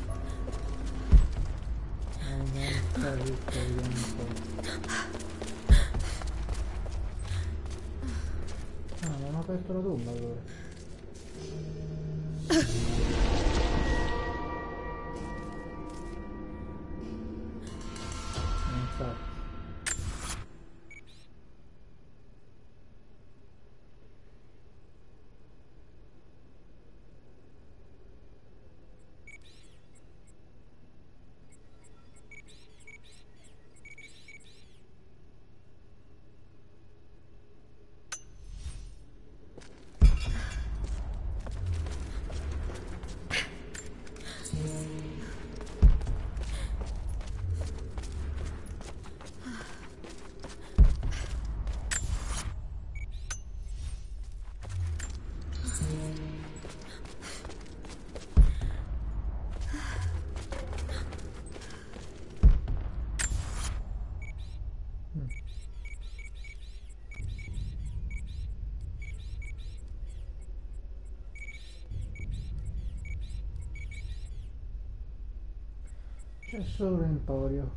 A: Non sta ricco, vediamo un po'. Ah, non ho aperto la tomba allora. Infatti. C'è solo l'emporio.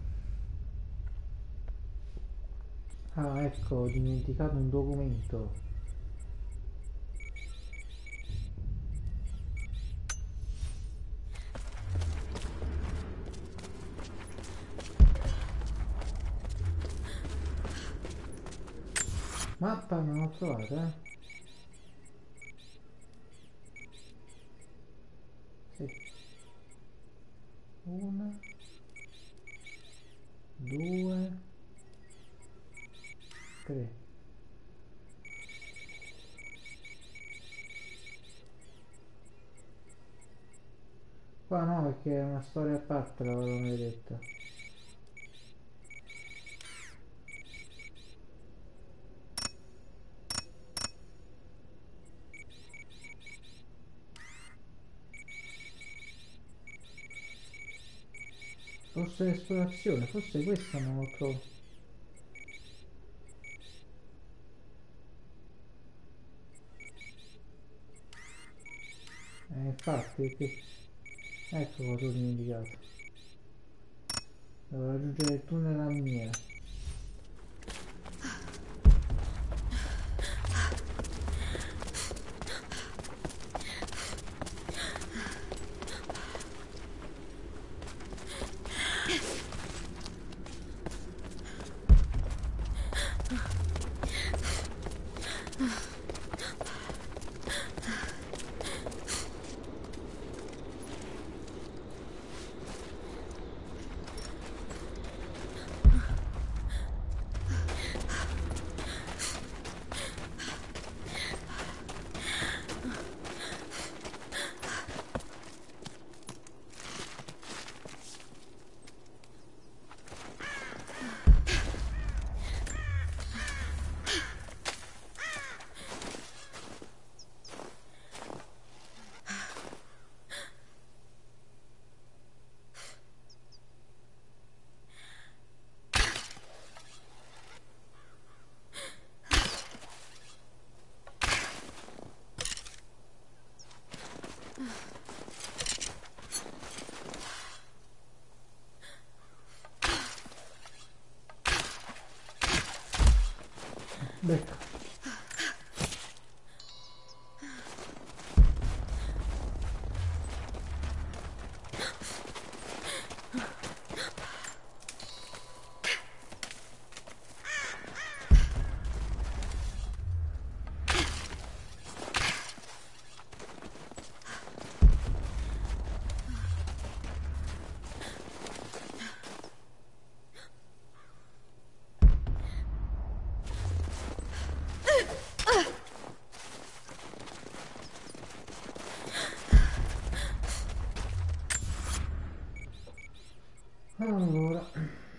A: Ah, ecco, ho dimenticato un documento. Mappa non l'ho trovata, eh? Sì. Una. Due. Tre. Qua no, perché è una storia a parte, l'avevano detto. Posto di esplorazione, forse questo non lo trovo. Eh, infatti, qui. Ecco cosa ho dimenticato. Devo raggiungere il tunnel alla miniera. Becca. Allora,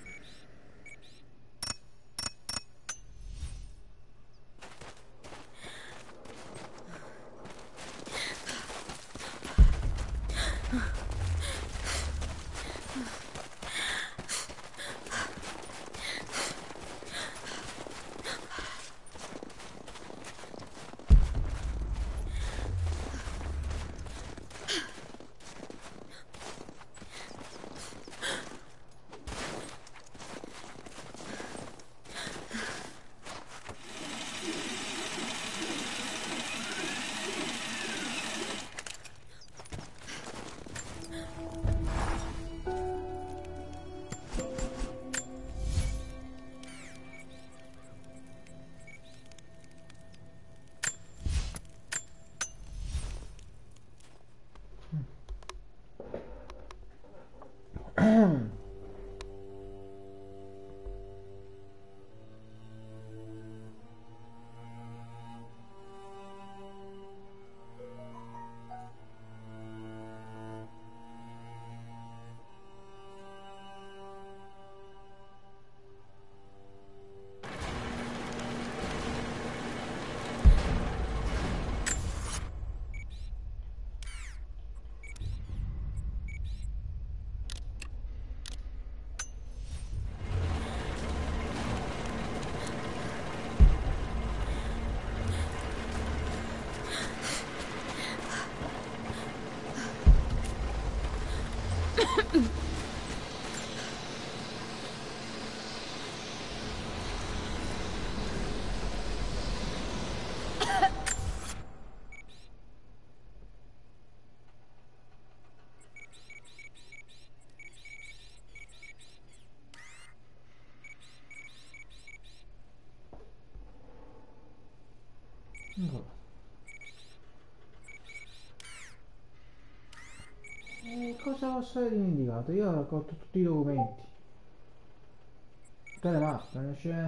A: e cosa posso aver dimenticato? Io ho raccolto tutti i documenti, tutte le mappe, non c'è.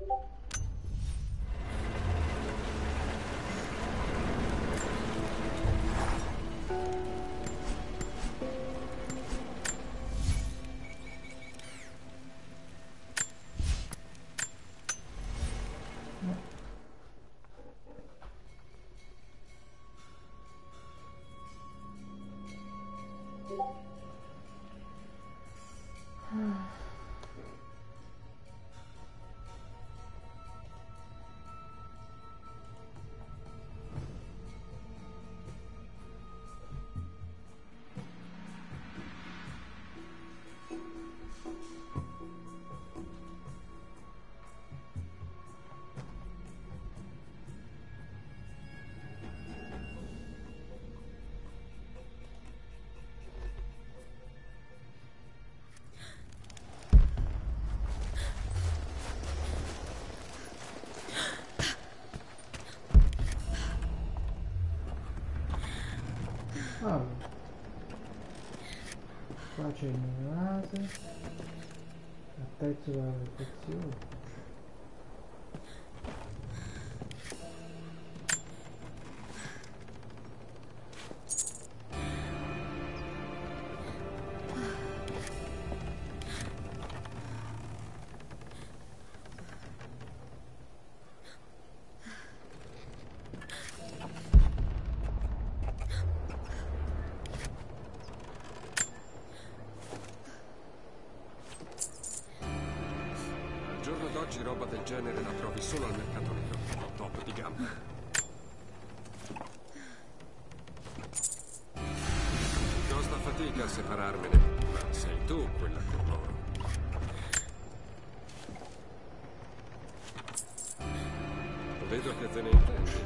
A: Allora, qua c'è il mio laser, apprezzo la protezione.
J: Oggi roba del genere la trovi solo al mercato nero, top di gamma. Costa fatica a separarmene, ma sei tu quella con loro. Vedo che te ne intendi.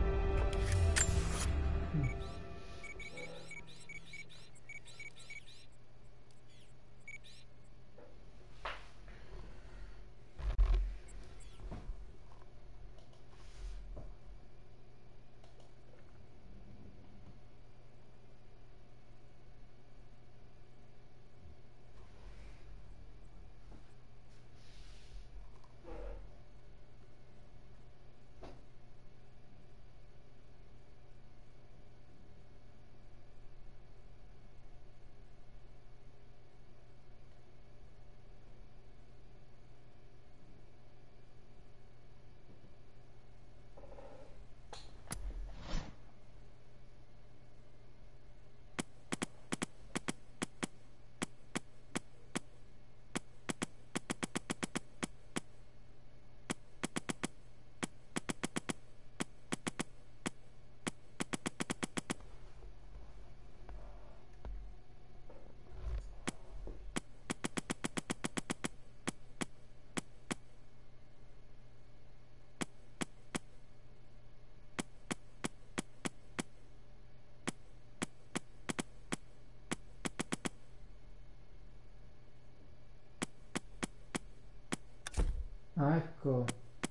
A: Ah, ecco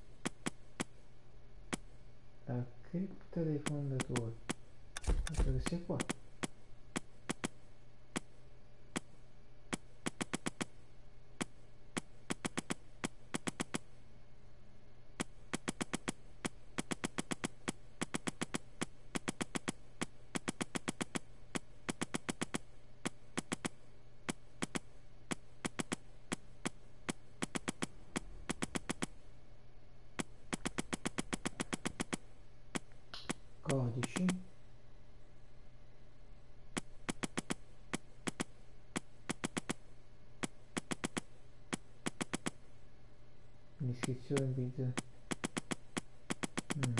A: la cripta dei fondatori. Penso che sia qua. Codici. L'iscrizione bit. Mm.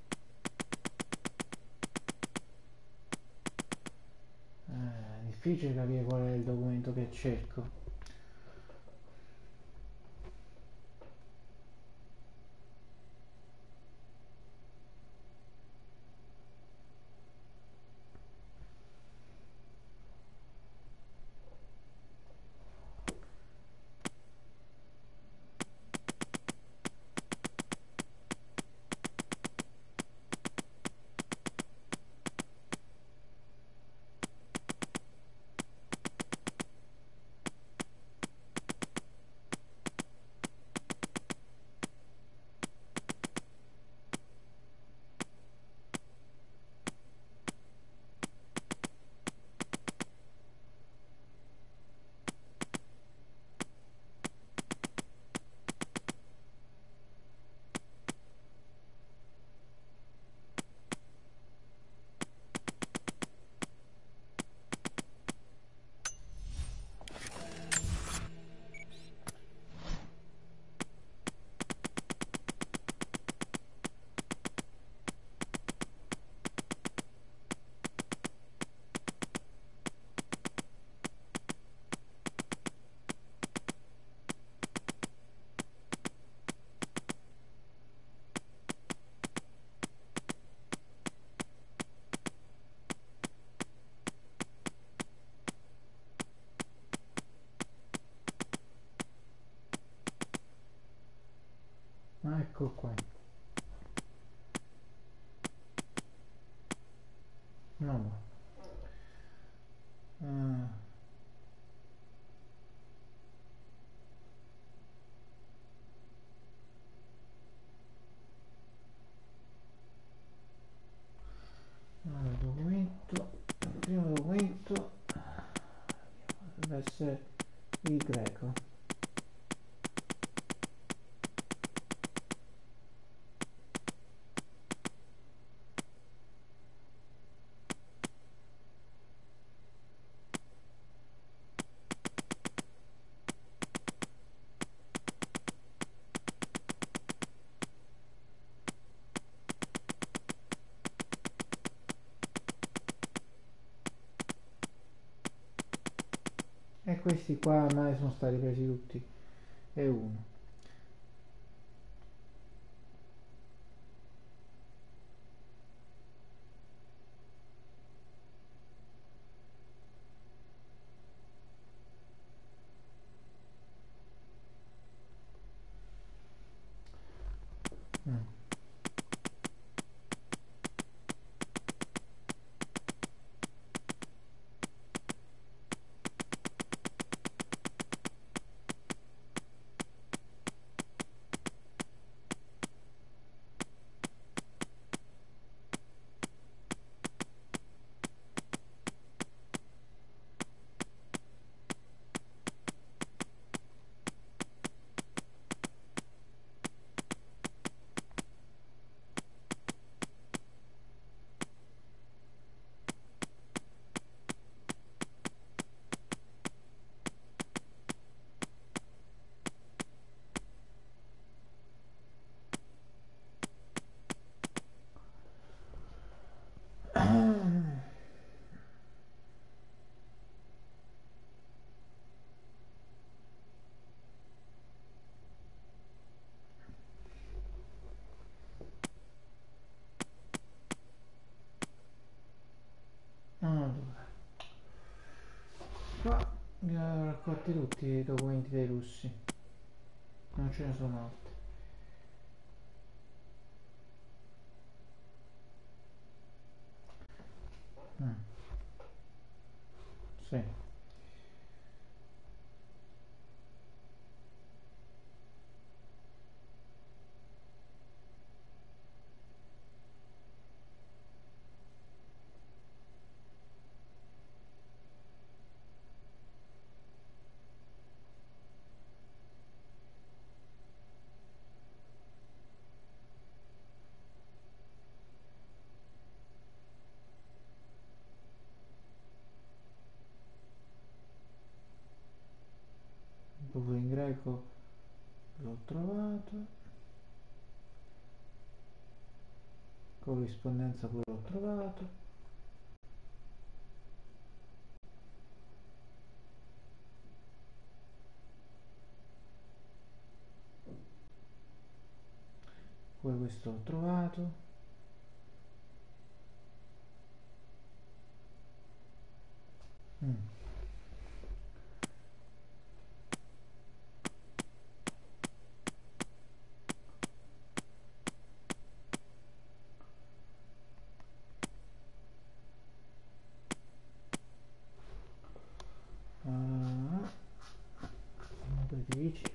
A: Eh, difficile capire qual è il documento che cerco. ecco qua. No. Ah. Allora, documento, il primo documento deve essere il greco. E questi qua ormai sono stati presi tutti. E uno. Mm. Allora, qua li ho raccolti tutti i documenti dei russi, non ce ne sono altri. Mm. Sì. Dopo in greco l'ho trovato, corrispondenza pure l'ho trovato. Pure questo l'ho trovato. Mm. Ah, nota di ricerca.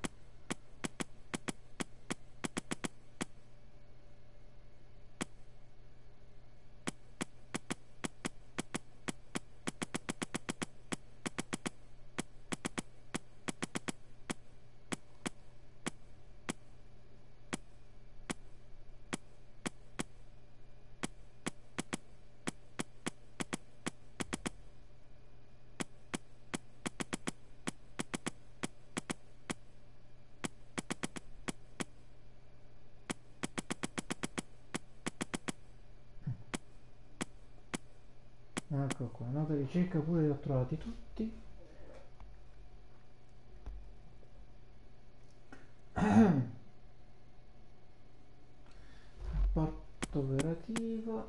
A: Ecco qua, nota di ricerca pure li ho trovati tutti. Rapporto operativo.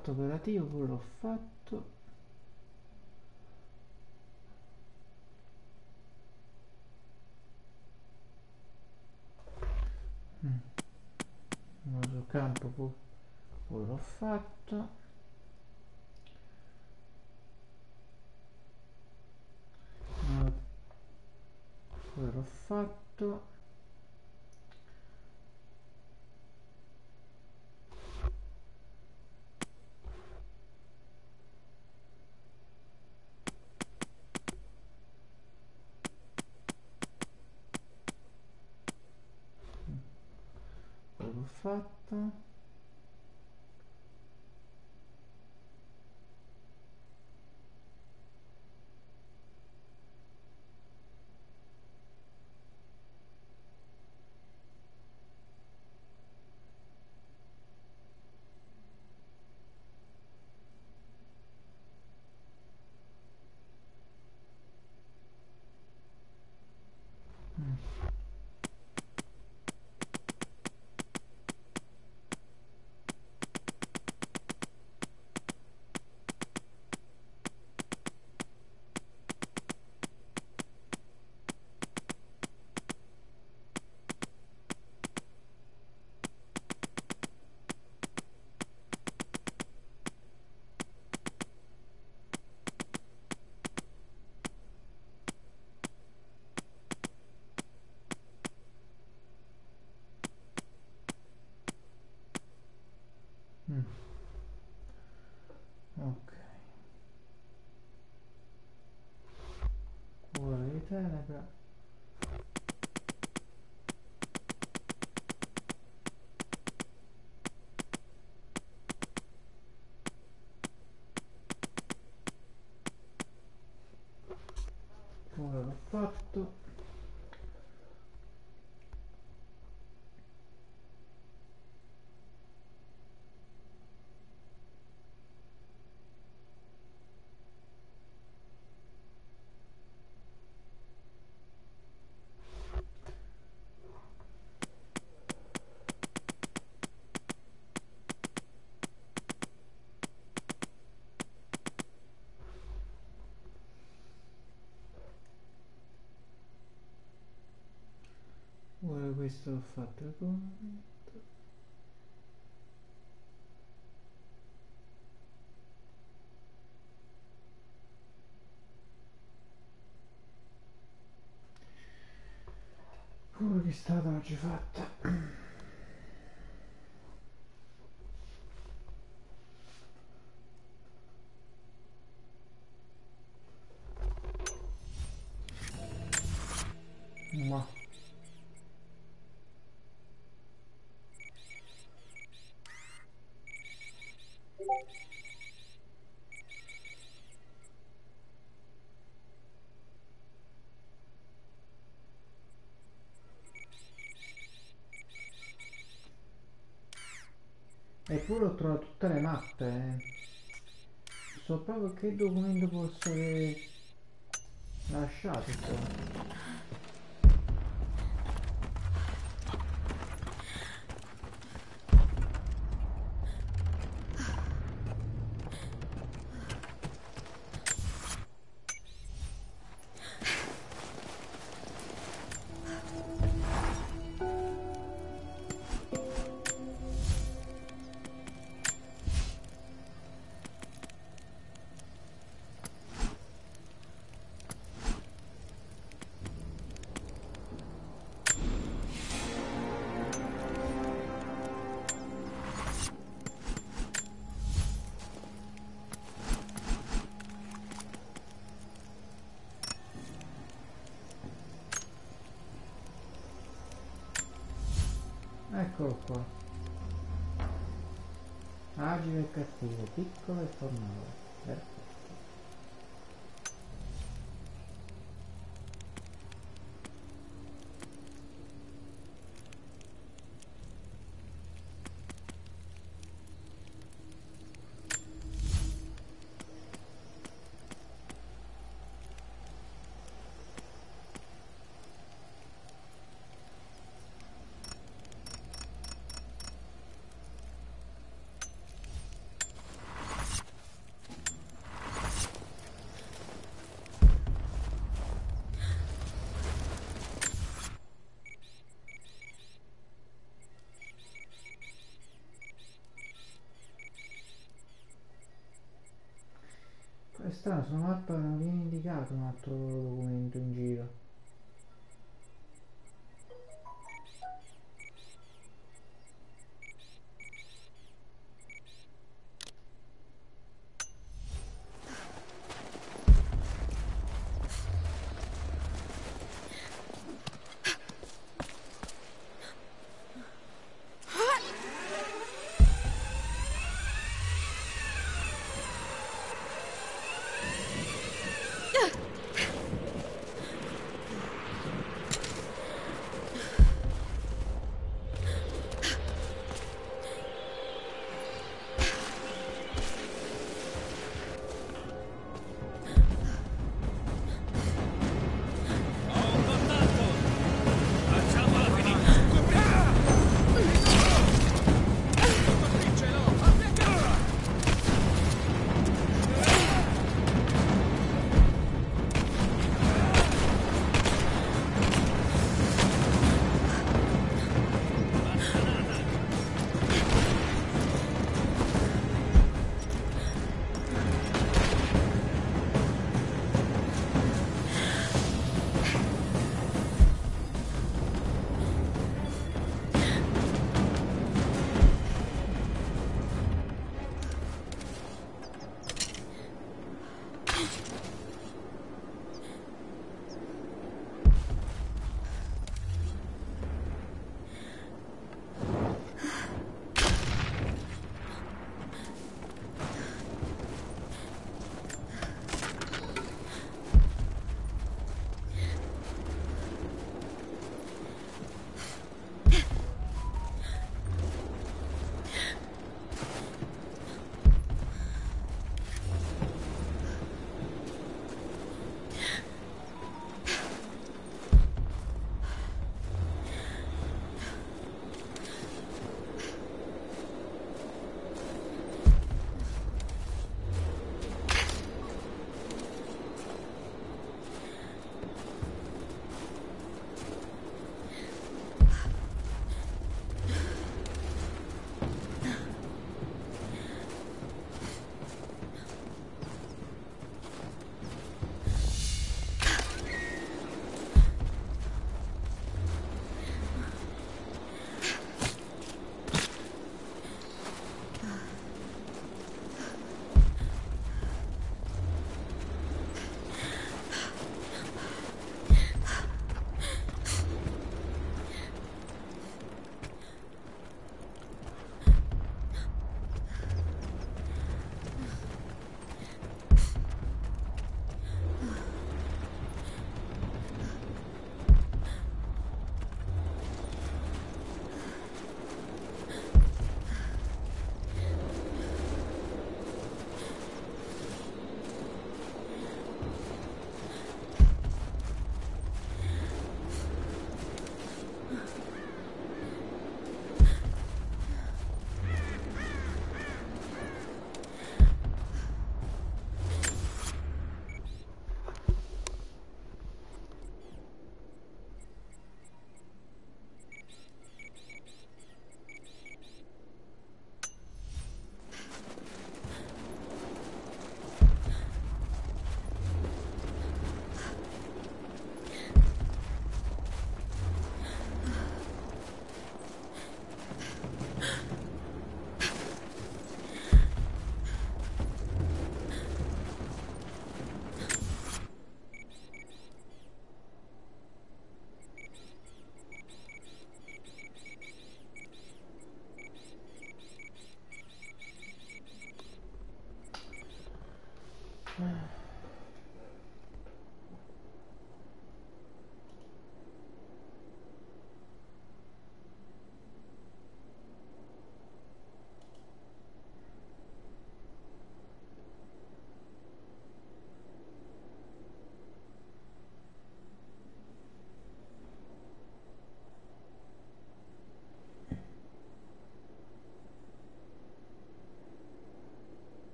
A: fatto operativo, pure l'ho fatto. Mm. Nuovo campo, pure, pure l'ho fatto. No, pure l'ho fatto. L'ho fatto. Mm. Mm. Ok, ora di tenebra. Ora l'ho fatto. Ora questo l'ho fatto con... Ora che è stata oggi fatta. Ma eppure ho trovato tutte le mappe, eh. So proprio che documento posso aver lasciato qua. Eccolo qua. Agile e cattivo, piccolo e formale. Perfetto. È strano, sulla mappa non viene indicato un altro documento in giro.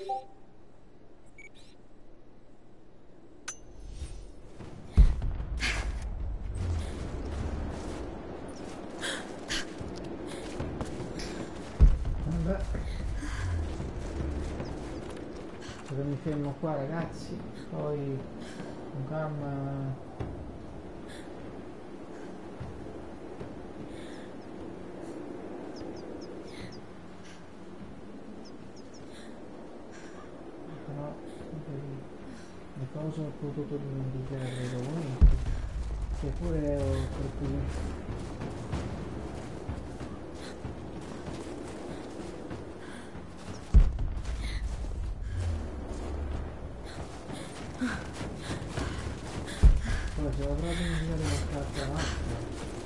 A: Vabbè, ora mi fermo qua ragazzi, poi con calma. Però le cose ho potuto dimenticare dei documenti, che pure ho troppi. Poi se avrò dimenticato qualche altra macchina.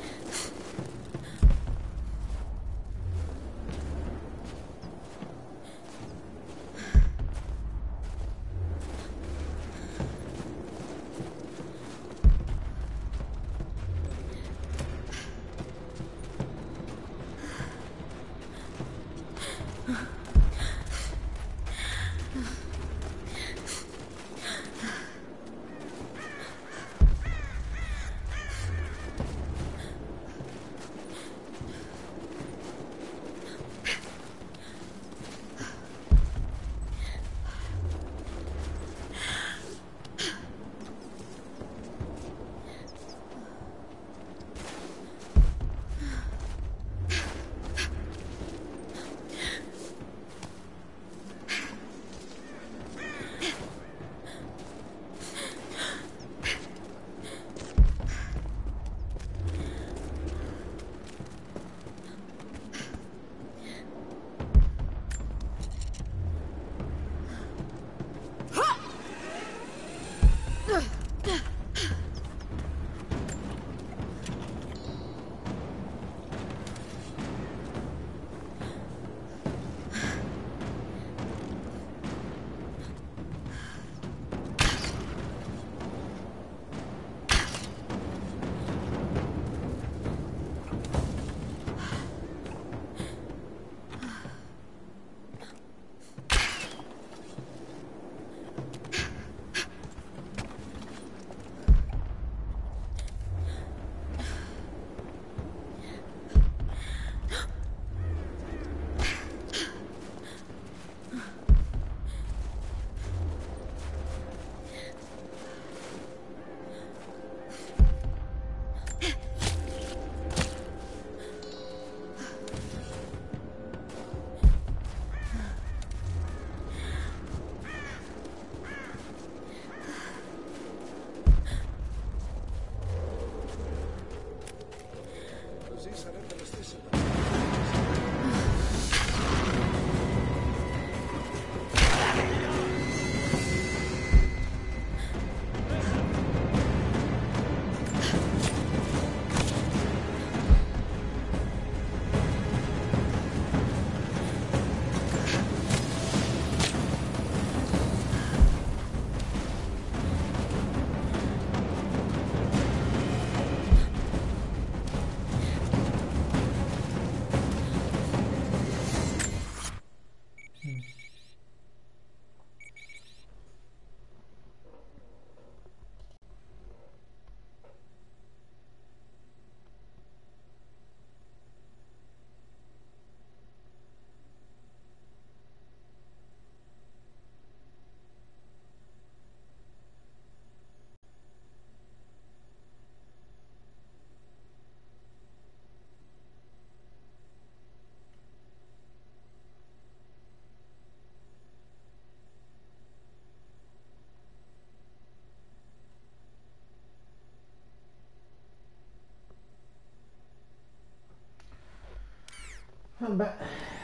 A: Vabbè,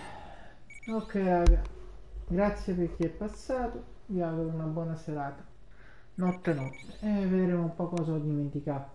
A: ok raga, grazie per chi è passato, vi auguro una buona serata, notte notte, e vedremo un po' cosa ho dimenticato.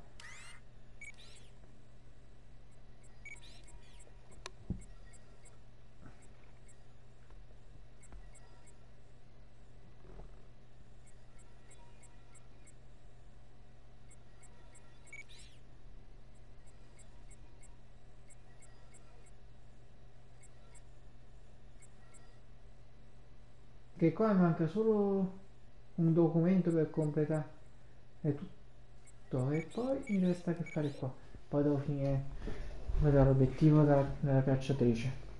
A: Che qua manca solo un documento per completare è tutto, e poi mi resta che fare qua. Poi devo finire l'obiettivo della, della cacciatrice.